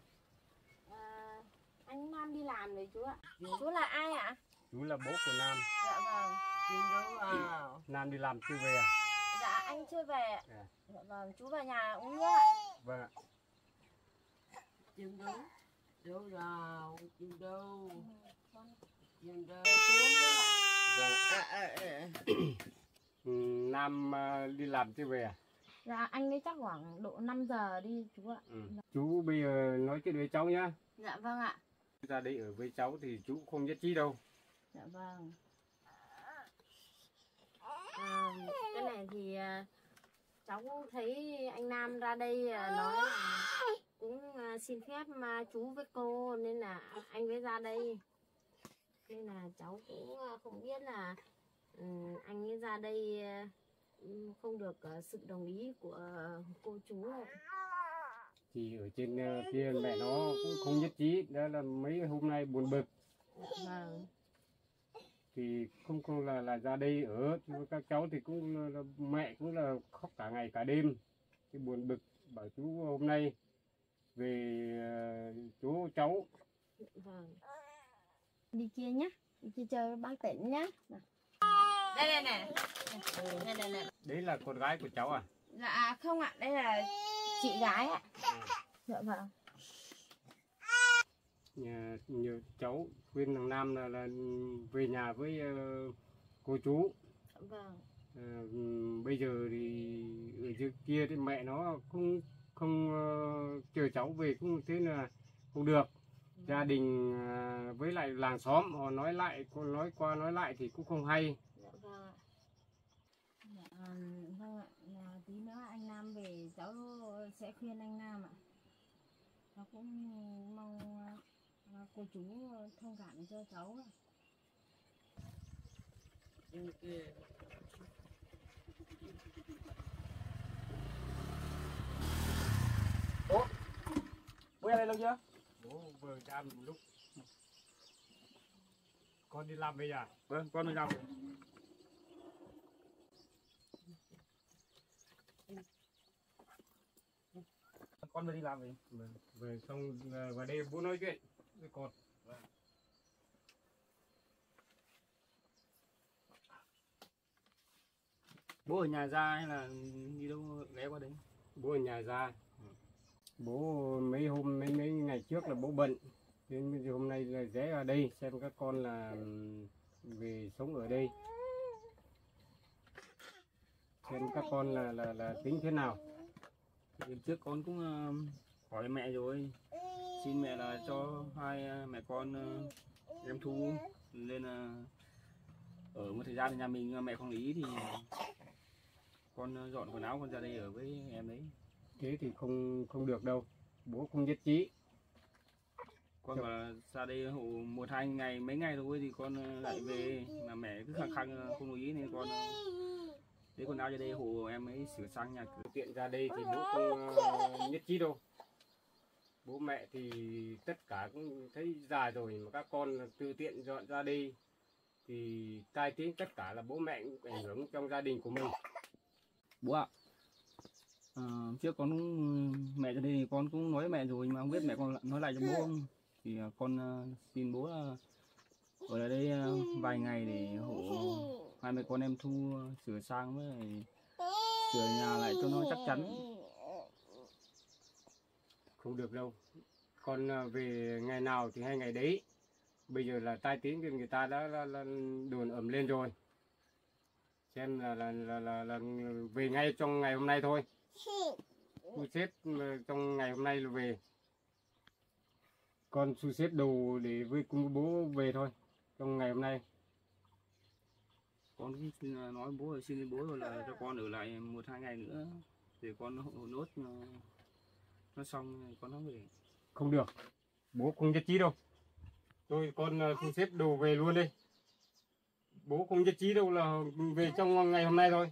Anh Nam đi làm rồi chú ạ. Chú là ai ạ? Chú là bố của Nam. Dạ vâng. Nam đi làm chưa về à? Dạ anh chưa về ạ. À. Dạ vâng, chú vào nhà uống nước ạ. Vâng ạ. chim đâu đâu nào chim đâu chim đâu Nam đi làm chưa về à? Dạ anh ấy chắc khoảng độ 5 giờ đi chú ạ. Chú bây giờ nói chuyện với cháu nhá. Dạ vâng ạ. Ra đây ở với cháu thì chú không nhất trí đâu. Dạ vâng. Cái này thì cháu cũng thấy anh Nam ra đây nói là cũng xin phép mà chú với cô nên là anh mới ra đây. Nên là cháu cũng không biết là anh ấy ra đây không được sự đồng ý của cô chú. Thì ở trên kia mẹ nó cũng không nhất trí, đó là mấy hôm nay buồn bực. Vâng. Thì không là ra đây ở, các cháu thì cũng mẹ cũng là khóc cả ngày cả đêm, thì buồn bực bảo chú hôm nay về chú cháu. Vâng. Đi kia nhá, đi kia chơi bác tỉnh nhá. Đây này. Đây. Đấy là con gái của cháu à? Dạ không ạ, đây là chị gái ạ. Dạ vâng. Nhiều cháu khuyên thằng Nam là về nhà với cô chú. Vâng. Bây giờ thì ở dưới kia thì mẹ nó không chờ cháu về cũng thế là không được. Gia đình với lại làng xóm họ nói qua nói lại thì cũng không hay. Dạ vâng ạ. Dạ, vâng ạ. Là tí nữa anh Nam về cháu sẽ khuyên anh Nam ạ. Cháu cũng mong cô chú thông cảm cho cháu ạ. Ủa? Bố ra đây lâu chưa? Bố vừa ra một lúc. Con đi làm về à? Vâng, con đi làm. Con vừa đi làm về. Về xong vào đây bố nói chuyện với con. Bố ở nhà ra hay là đi đâu ghé qua đấy? Bố ở nhà ra. Bố mấy ngày trước là bố bận, nên hôm nay là ghé ở đây xem các con là về sống ở đây, xem các con là tính thế nào. Đêm trước con cũng hỏi mẹ rồi, xin mẹ là cho hai mẹ con em Thu lên ở một thời gian thì nhà mình mẹ không lý thì con dọn quần áo con ra đây ở với em đấy. Thế thì không được đâu, bố không nhất trí. Con bảo ra đây hộ 1-2 ngày mấy ngày thôi thì con lại về, mà mẹ cứ khăng không đồng ý nên con lấy quần áo ra đây hộ em ấy sửa sang nhà cửa. Tiện ra đây thì bố không nhất trí đâu. Bố mẹ thì tất cả cũng thấy già rồi mà các con tự tiện dọn ra đây thì tai tiếng tất cả là bố mẹ cũng ảnh hưởng trong gia đình của mình. Bố ạ, trước con mẹ ra đây thì con cũng nói với mẹ rồi mà không biết mẹ con nói lại cho bố không, thì con xin bố là ở lại đây vài ngày để hộ hai mẹ con em Thu sửa sang với sửa nhà lại cho nó chắc chắn. Không được đâu, con về ngày nào thì hay ngày đấy. Bây giờ là tai tiếng thì người ta đã đồn ẩm lên rồi, xem là về ngay trong ngày hôm nay thôi. Thu xếp trong ngày hôm nay là về, con thu xếp đồ để với bố về thôi trong ngày hôm nay. Con cũng xin nói bố, xin bố rồi là cho con ở lại 1-2 ngày nữa để con hộ nốt nó xong con nó về. Không được, bố không nhất trí đâu. Thôi con thu xếp đồ về luôn đi. Bố không nhất trí đâu, là về trong ngày hôm nay thôi.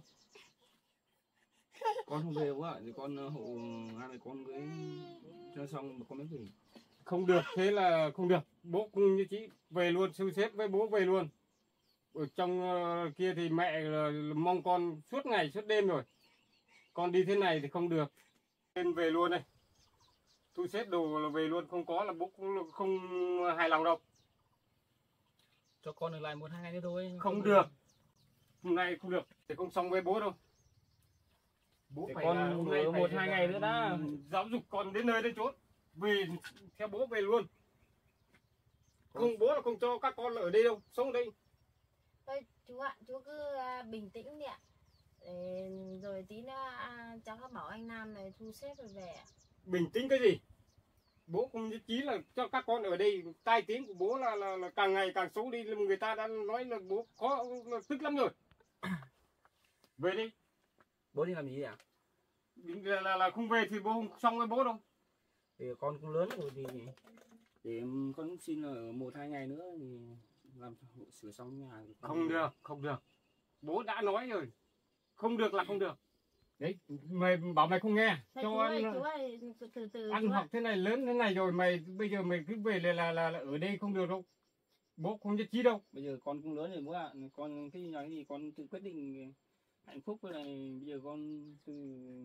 Con không về bố ạ, thì con hộ hai mẹ con với cho xong mà con mới về. Không được, thế là không được. Bố không nhất trí, về luôn, thu xếp với bố về luôn. Ở trong kia thì mẹ mong con suốt ngày suốt đêm rồi. Con đi thế này thì không được, nên về luôn đây. Thu xếp đồ là về luôn, không có là bố cũng không hài lòng đâu. Cho con ở lại 1-2 ngày nữa thôi. Không được, hôm nay không được, thì không xong với bố đâu. Bố để phải con là hôm nay ở 1-2 ngày nữa đã. giáo dục con đến nơi đến chốn. về theo bố về luôn. Không, bố là không cho các con ở đây đâu, sống ở đây. Thôi chú ạ, chú cứ bình tĩnh đi ạ. Rồi tí nữa cháu có bảo anh Nam này thu xếp rồi về ạ. Bình tĩnh cái gì? Bố không nhất trí là cho các con ở đây. Tai tiếng của bố là càng ngày càng xấu đi. Người ta đã nói là bố khó, tức lắm rồi. Về đi. Bố đi làm gì ạ? Là không về thì bố không xong với bố đâu. Thì con cũng lớn rồi thì để con cũng xin ở 1-2 ngày nữa thì làm sửa xong nhà. Không được, không được. Bố đã nói rồi. Không được là không được. Đấy, mày bảo mày không nghe. Thôi Cho chú ăn, ơi, từ ăn chú học ạ. thế này lớn thế này rồi mày bây giờ mày cứ về là ở đây không được đâu. Bố không nhất trí đâu. Bây giờ con cũng lớn rồi bố ạ. Con cái nói gì con tự quyết định hạnh phúc với này. Bây giờ con tự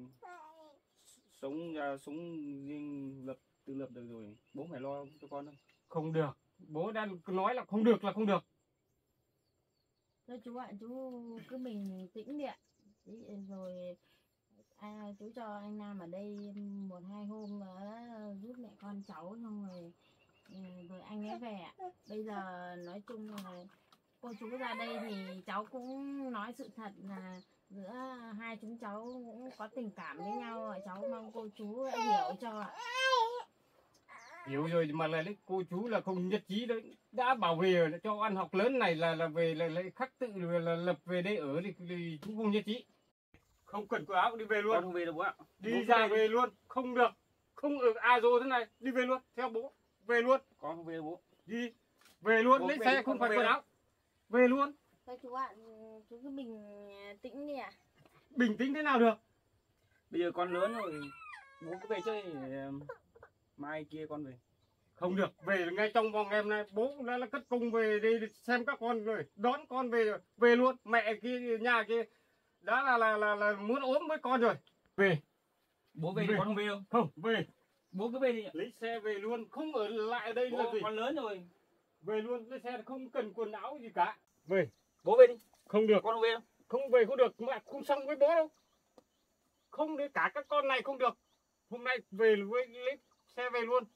sống riêng tự lập được rồi. Bố phải lo cho con đâu. Không được. Bố đã nói là không được là không được. Thôi chú ạ, chú cứ bình tĩnh đi ạ. Rồi chú cho anh Nam ở đây 1-2 hôm nữa giúp mẹ con cháu xong rồi anh ấy về ạ. Bây giờ nói chung là cô chú ra đây thì cháu cũng nói sự thật là giữa hai chúng cháu cũng có tình cảm với nhau. Cháu mong cô chú hiểu cho ạ. Hiểu rồi mà là cô chú là không nhất trí đấy. Đã bảo về cho ăn học lớn này là về là khắc tự là lập về đây ở thì chú không nhất trí. Không cần quần áo đi về luôn. Con không về đâu bố ạ. Đi Bố ra về luôn. Không được. Không ở Azo thế này. Đi về luôn. Theo bố. Về luôn. Con không về đâu bố. Đi. Về luôn. Bố Lấy về xe đi, không con phải về quần đâu. áo. Về luôn. Thôi chú ạ, chú cứ bình tĩnh đi ạ. Bình tĩnh thế nào được. Bây giờ con lớn rồi. Bố cứ về chơi mai kia con về. Không được. Về ngay trong vòng em này. Bố đã là cất công về đi xem các con rồi. Đón con về rồi. Về luôn. Mẹ kia nhà kia đã là muốn ốm với con rồi. Về. Bố về thì Về. con không về đâu. Không. Về. Bố cứ về đi ạ. Lấy xe về luôn. Không ở lại ở đây là Bố gì. con lớn rồi. Về luôn. Lấy xe không cần quần áo gì cả. Về. Bố về đi. Không được. Con không về đâu. Không về không được. Mẹ không xong với bố đâu. Không để cả các con này không được. Hôm nay về với lấy xe về luôn.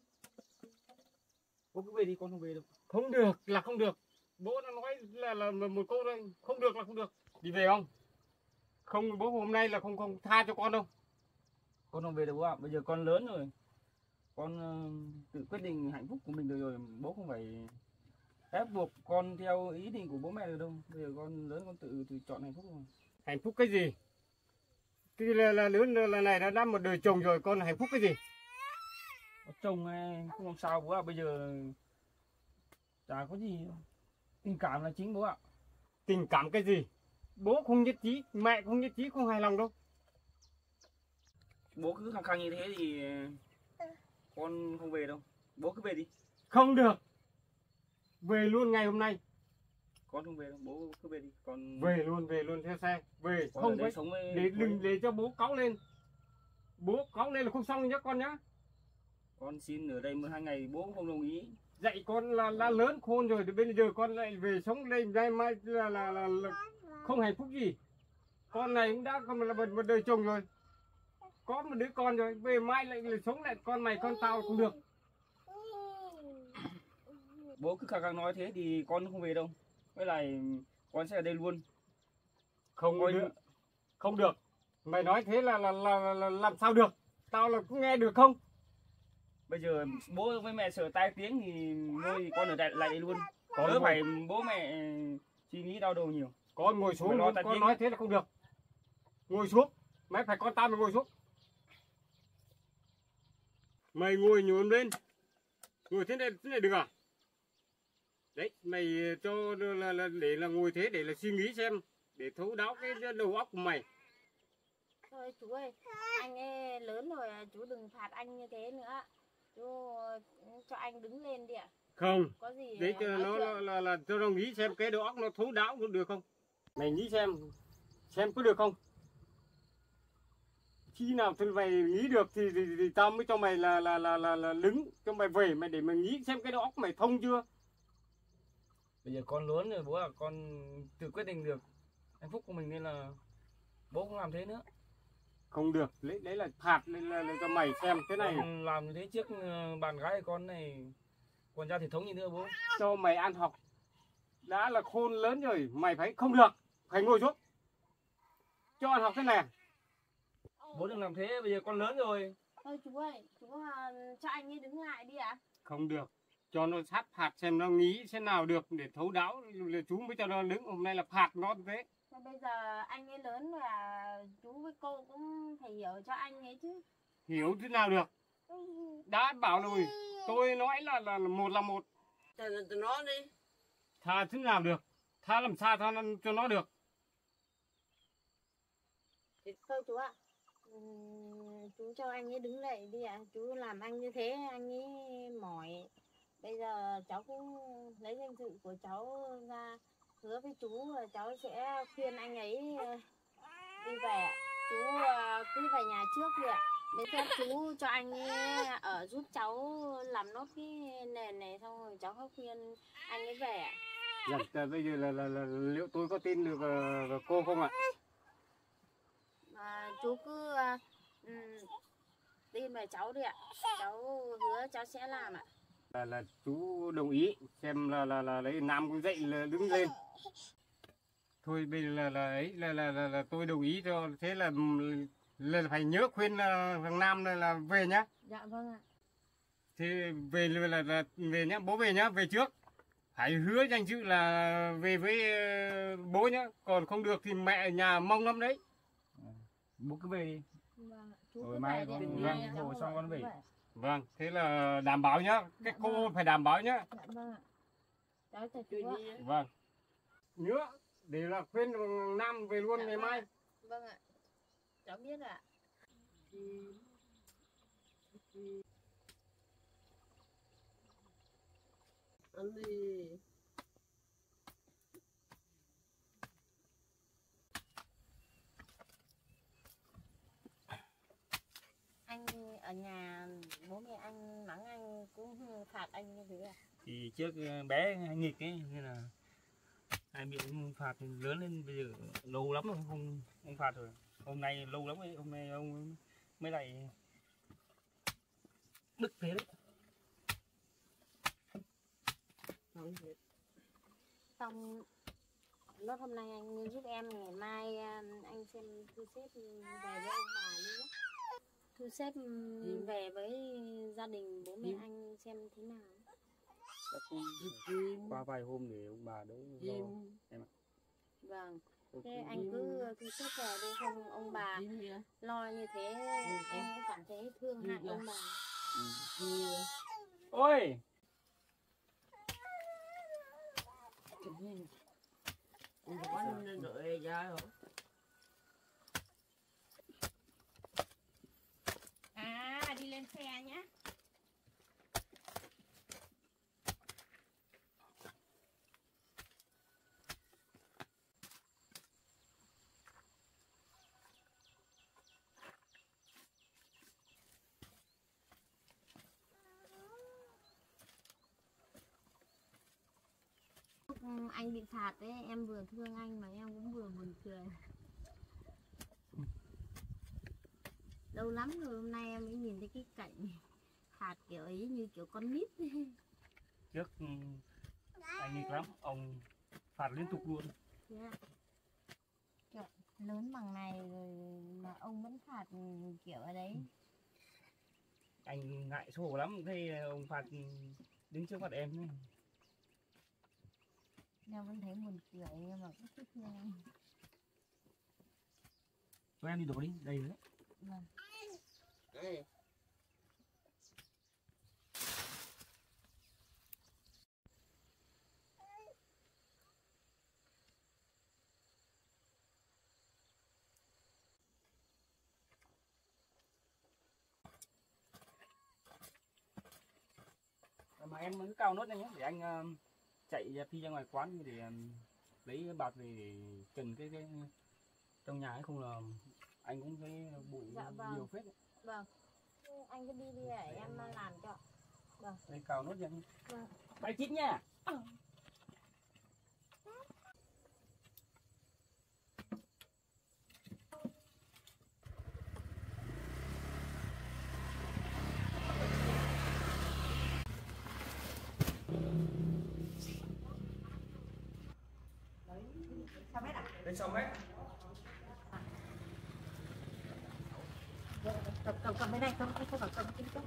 Bố cứ về đi, con không về đâu. Không được là không được. Bố đã nói là một câu đây. Không được là không được. Đi về không? Không, bố hôm nay là không tha cho con đâu. Con không về đâu bố ạ. Bây giờ con lớn rồi. Con tự quyết định hạnh phúc của mình được rồi. Bố không phải ép buộc con theo ý định của bố mẹ được đâu. Bây giờ con lớn con tự chọn hạnh phúc rồi. Hạnh phúc cái gì? Cái là lớn là này nó đã một đời chồng rồi. Con hạnh phúc cái gì? Có chồng hay không làm sao bố ạ. Bây giờ chả có gì. Tình cảm là chính bố ạ. Tình cảm cái gì? Bố không nhất trí, mẹ không nhất trí, không hài lòng đâu. Bố cứ khăng khăng như thế thì con không về đâu. Bố cứ về đi. Không được. Về luôn ngày hôm nay. Con không về đâu. Bố cứ về đi. Con Về luôn theo xe. Về con không ở đây phải sống với để đừng để cho bố cáu lên. Bố cáu lên là không xong nhá con nhá. con xin ở đây 12 ngày bố cũng không đồng ý. Dạy con là lớn khôn rồi thì bây giờ con lại về sống đây đây mai là không hạnh phúc gì. Con này cũng đã còn là một đời chồng rồi. Có một đứa con rồi, về mai lại sống lại con mày con tao không được. Bố cứ khăng khăng nói thế thì con không về đâu. Với lại con sẽ ở đây luôn. Không Coi được. như- Không được. Mày nói thế là làm sao được? Tao là có nghe được không? Bây giờ bố với mẹ sợ tai tiếng thì thôi con ở lại đây luôn. Con Đỡ ngồi- phải bố mẹ suy nghĩ đau đầu nhiều. Con ngồi xuống, Mày lo tai con tiếng. nói thế là không được. Ngồi xuống. Mày phải con tao mày ngồi xuống. Mày ngồi nhổm lên. Ngồi thế này được à? Đấy, mày cho là để là ngồi thế để là suy nghĩ xem, để thấu đáo cái đầu óc của mày. Thôi chú ơi, anh ấy lớn rồi, chú đừng phạt anh như thế nữa. Chú cho anh đứng lên đi ạ. Không, Có gì để cho nói nó chuyện. là cho nó nghĩ xem cái đầu óc nó thấu đáo có được không? Mày nghĩ xem có được không? Khi nào thì mày nghĩ được thì tao mới cho mày là đứng cho mày về mày để mày nghĩ xem cái đầu óc mày thông chưa? Bây giờ con lớn rồi bố à, con tự quyết định được hạnh phúc của mình nên là bố không làm thế nữa. Không được, lấy là phạt lên cho mày xem thế này. Con làm như thế trước bạn gái con này còn ra thể thống gì nữa bố. Cho mày ăn học. Đã là khôn lớn rồi, mày phải không được, phải ngồi xuống. Cho ăn học thế này. Bố đừng làm thế, bây giờ con lớn rồi. Thôi chú ơi, chú cho anh ấy đứng lại đi ạ. Không được, cho nó sát phạt xem nó nghĩ thế nào được để thấu đáo là chú mới cho nó đứng. Hôm nay là phạt nó thế. Bây giờ anh ấy lớn và chú với cô cũng phải hiểu cho anh ấy chứ. Hiểu thế nào được. Đã bảo rồi, tôi nói là một là một. Tụi nó đi. Tha thế nào được, tha làm sao tha cho nó được. Thôi chú ạ, chú cho anh ấy đứng dậy đi ạ. Chú làm anh như thế anh ấy mỏi. Bây giờ cháu cũng lấy danh dự của cháu ra hứa với chú là cháu sẽ khuyên anh ấy đi về. Chú cứ về nhà trước đi ạ. Để phép chú cho anh ấy ở giúp cháu làm nốt cái nền này, xong rồi cháu có khuyên anh ấy về ạ. Dạ, bây giờ là liệu tôi có tin được cô không ạ? Chú cứ tin về cháu đi ạ. Cháu hứa cháu sẽ làm ạ. Là chú đồng ý, xem là lấy Nam cũng dậy là đứng lên. Thôi bây giờ là tôi đồng ý cho, thế là phải nhớ khuyên thằng Nam là về nhá. Dạ vâng ạ. Thế về là về nhá, bố về nhá, về trước. Hãy hứa danh dự là về với bố nhá, còn không được thì mẹ ở nhà mong lắm đấy. Bố cứ về đi. Vâng, chú Rồi cứ mai về con đi. vâng, Cháu hồi xong con về. Vâng, thế là đảm bảo nhá, cái Dạ cô vâng. phải đảm bảo nhá. Dạ vâng ạ. Cháu chào chú ạ. Vâng. Nhớ để là khuyên thằng Nam về luôn Dạ ngày vâng mai. ạ. Vâng ạ. Cháu biết ạ. Ăn đi. Anh ở nhà bố mẹ anh mắng anh cũng phạt anh như thế à? Thì trước bé hay nghịch ấy nên là hai miệng phạt lớn lên, bây giờ lâu lắm rồi không phạt rồi. Hôm nay lâu lắm ấy, hôm nay ông mới lại bức thế đấy. Xong lớp hôm nay anh giúp em, ngày mai anh xem thu xếp về với ông bà đi nhé. Thu xếp về với gia đình bố mẹ anh xem thế nào. Qua vài hôm để ông bà đỡ lo em ạ. Vâng. Thế anh cứ thu xếp về đi, không ông bà lo như thế em cũng cảm thấy thương hại ông bà. Ôi Con nên đợi ra rồi. Đi lên xe nhá. Lúc anh bị phạt đấy, em vừa thương anh mà em cũng vừa buồn cười. Lâu lắm rồi hôm nay em mới nhìn thấy cái cảnh phạt kiểu ấy như kiểu con nít. trước anh nghịch lắm, ông phạt liên tục luôn. Kiểu lớn bằng này rồi mà ông vẫn phạt kiểu ở đấy. Anh ngại xấu hổ lắm, thấy ông phạt đứng trước mặt em ấy. Em vẫn thấy buồn cười nhưng mà cũng thích thương anh. Cho em đi đổ đi, đây đấy. Vâng. Đây. Mà em cứ cao nốt này nhé, để anh chạy phi ra ngoài quán để lấy bạt về để trần cái trong nhà ấy, không là anh cũng thấy bụi nhiều phết đấy. Vâng. Anh cứ đi đi để em làm cho. Vâng. Đây cào nốt cho anh. Vâng. Bay chít nha. Lên xong hết. Cầm bên đây, không phải cầm trên chỗ.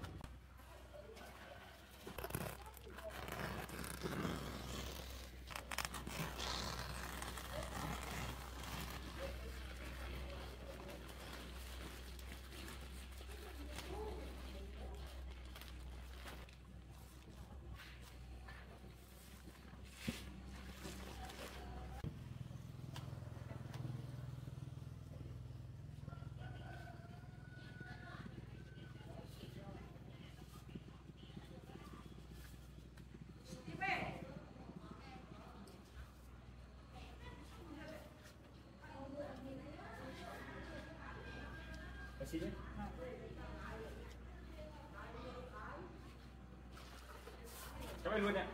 Xin đấy. Cho em luôn nha.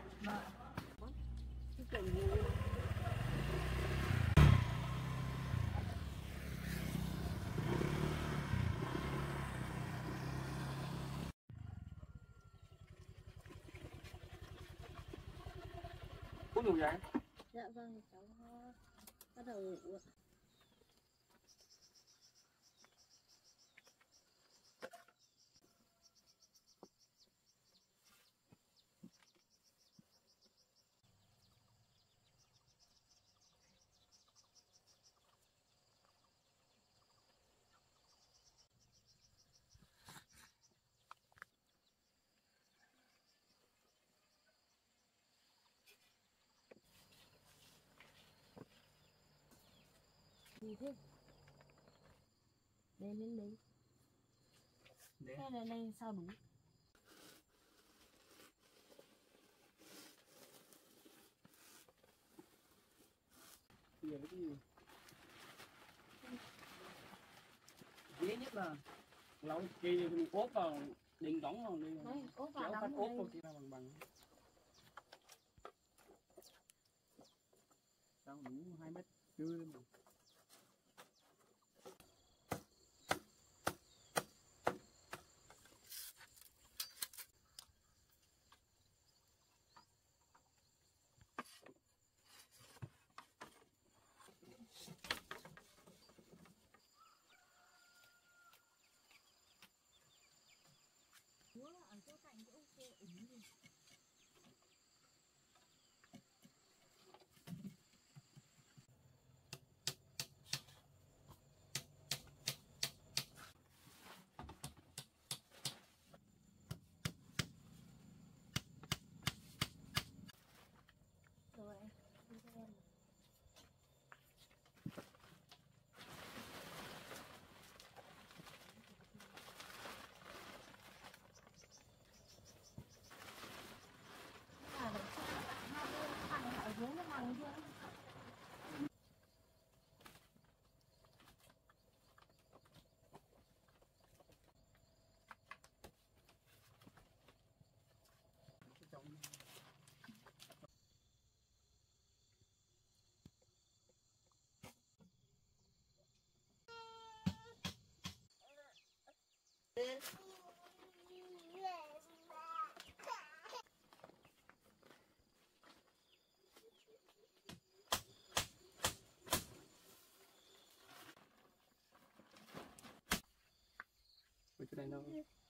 Uống ngủ vậy? Dạ vâng, cháu bắt đầu ngủ ạ. Gì thế? Đến đến đấy. Cái này đây sao đủ? Bây giờ cái gì? Dễ nhất là lâu kia mình ốp vào đình đóng vào đi. Đấy, ốp vào Kéo phát đóng ốp vào vào đây. kia là bằng. Sao đủ 2 mét chưa mà. Ở chỗ cạnh chỗ kia ủng đi. Rồi, đi cho em. À, để cho hai bên thằng ở dưới nó bằng chưa? Ở chỗ này đâu?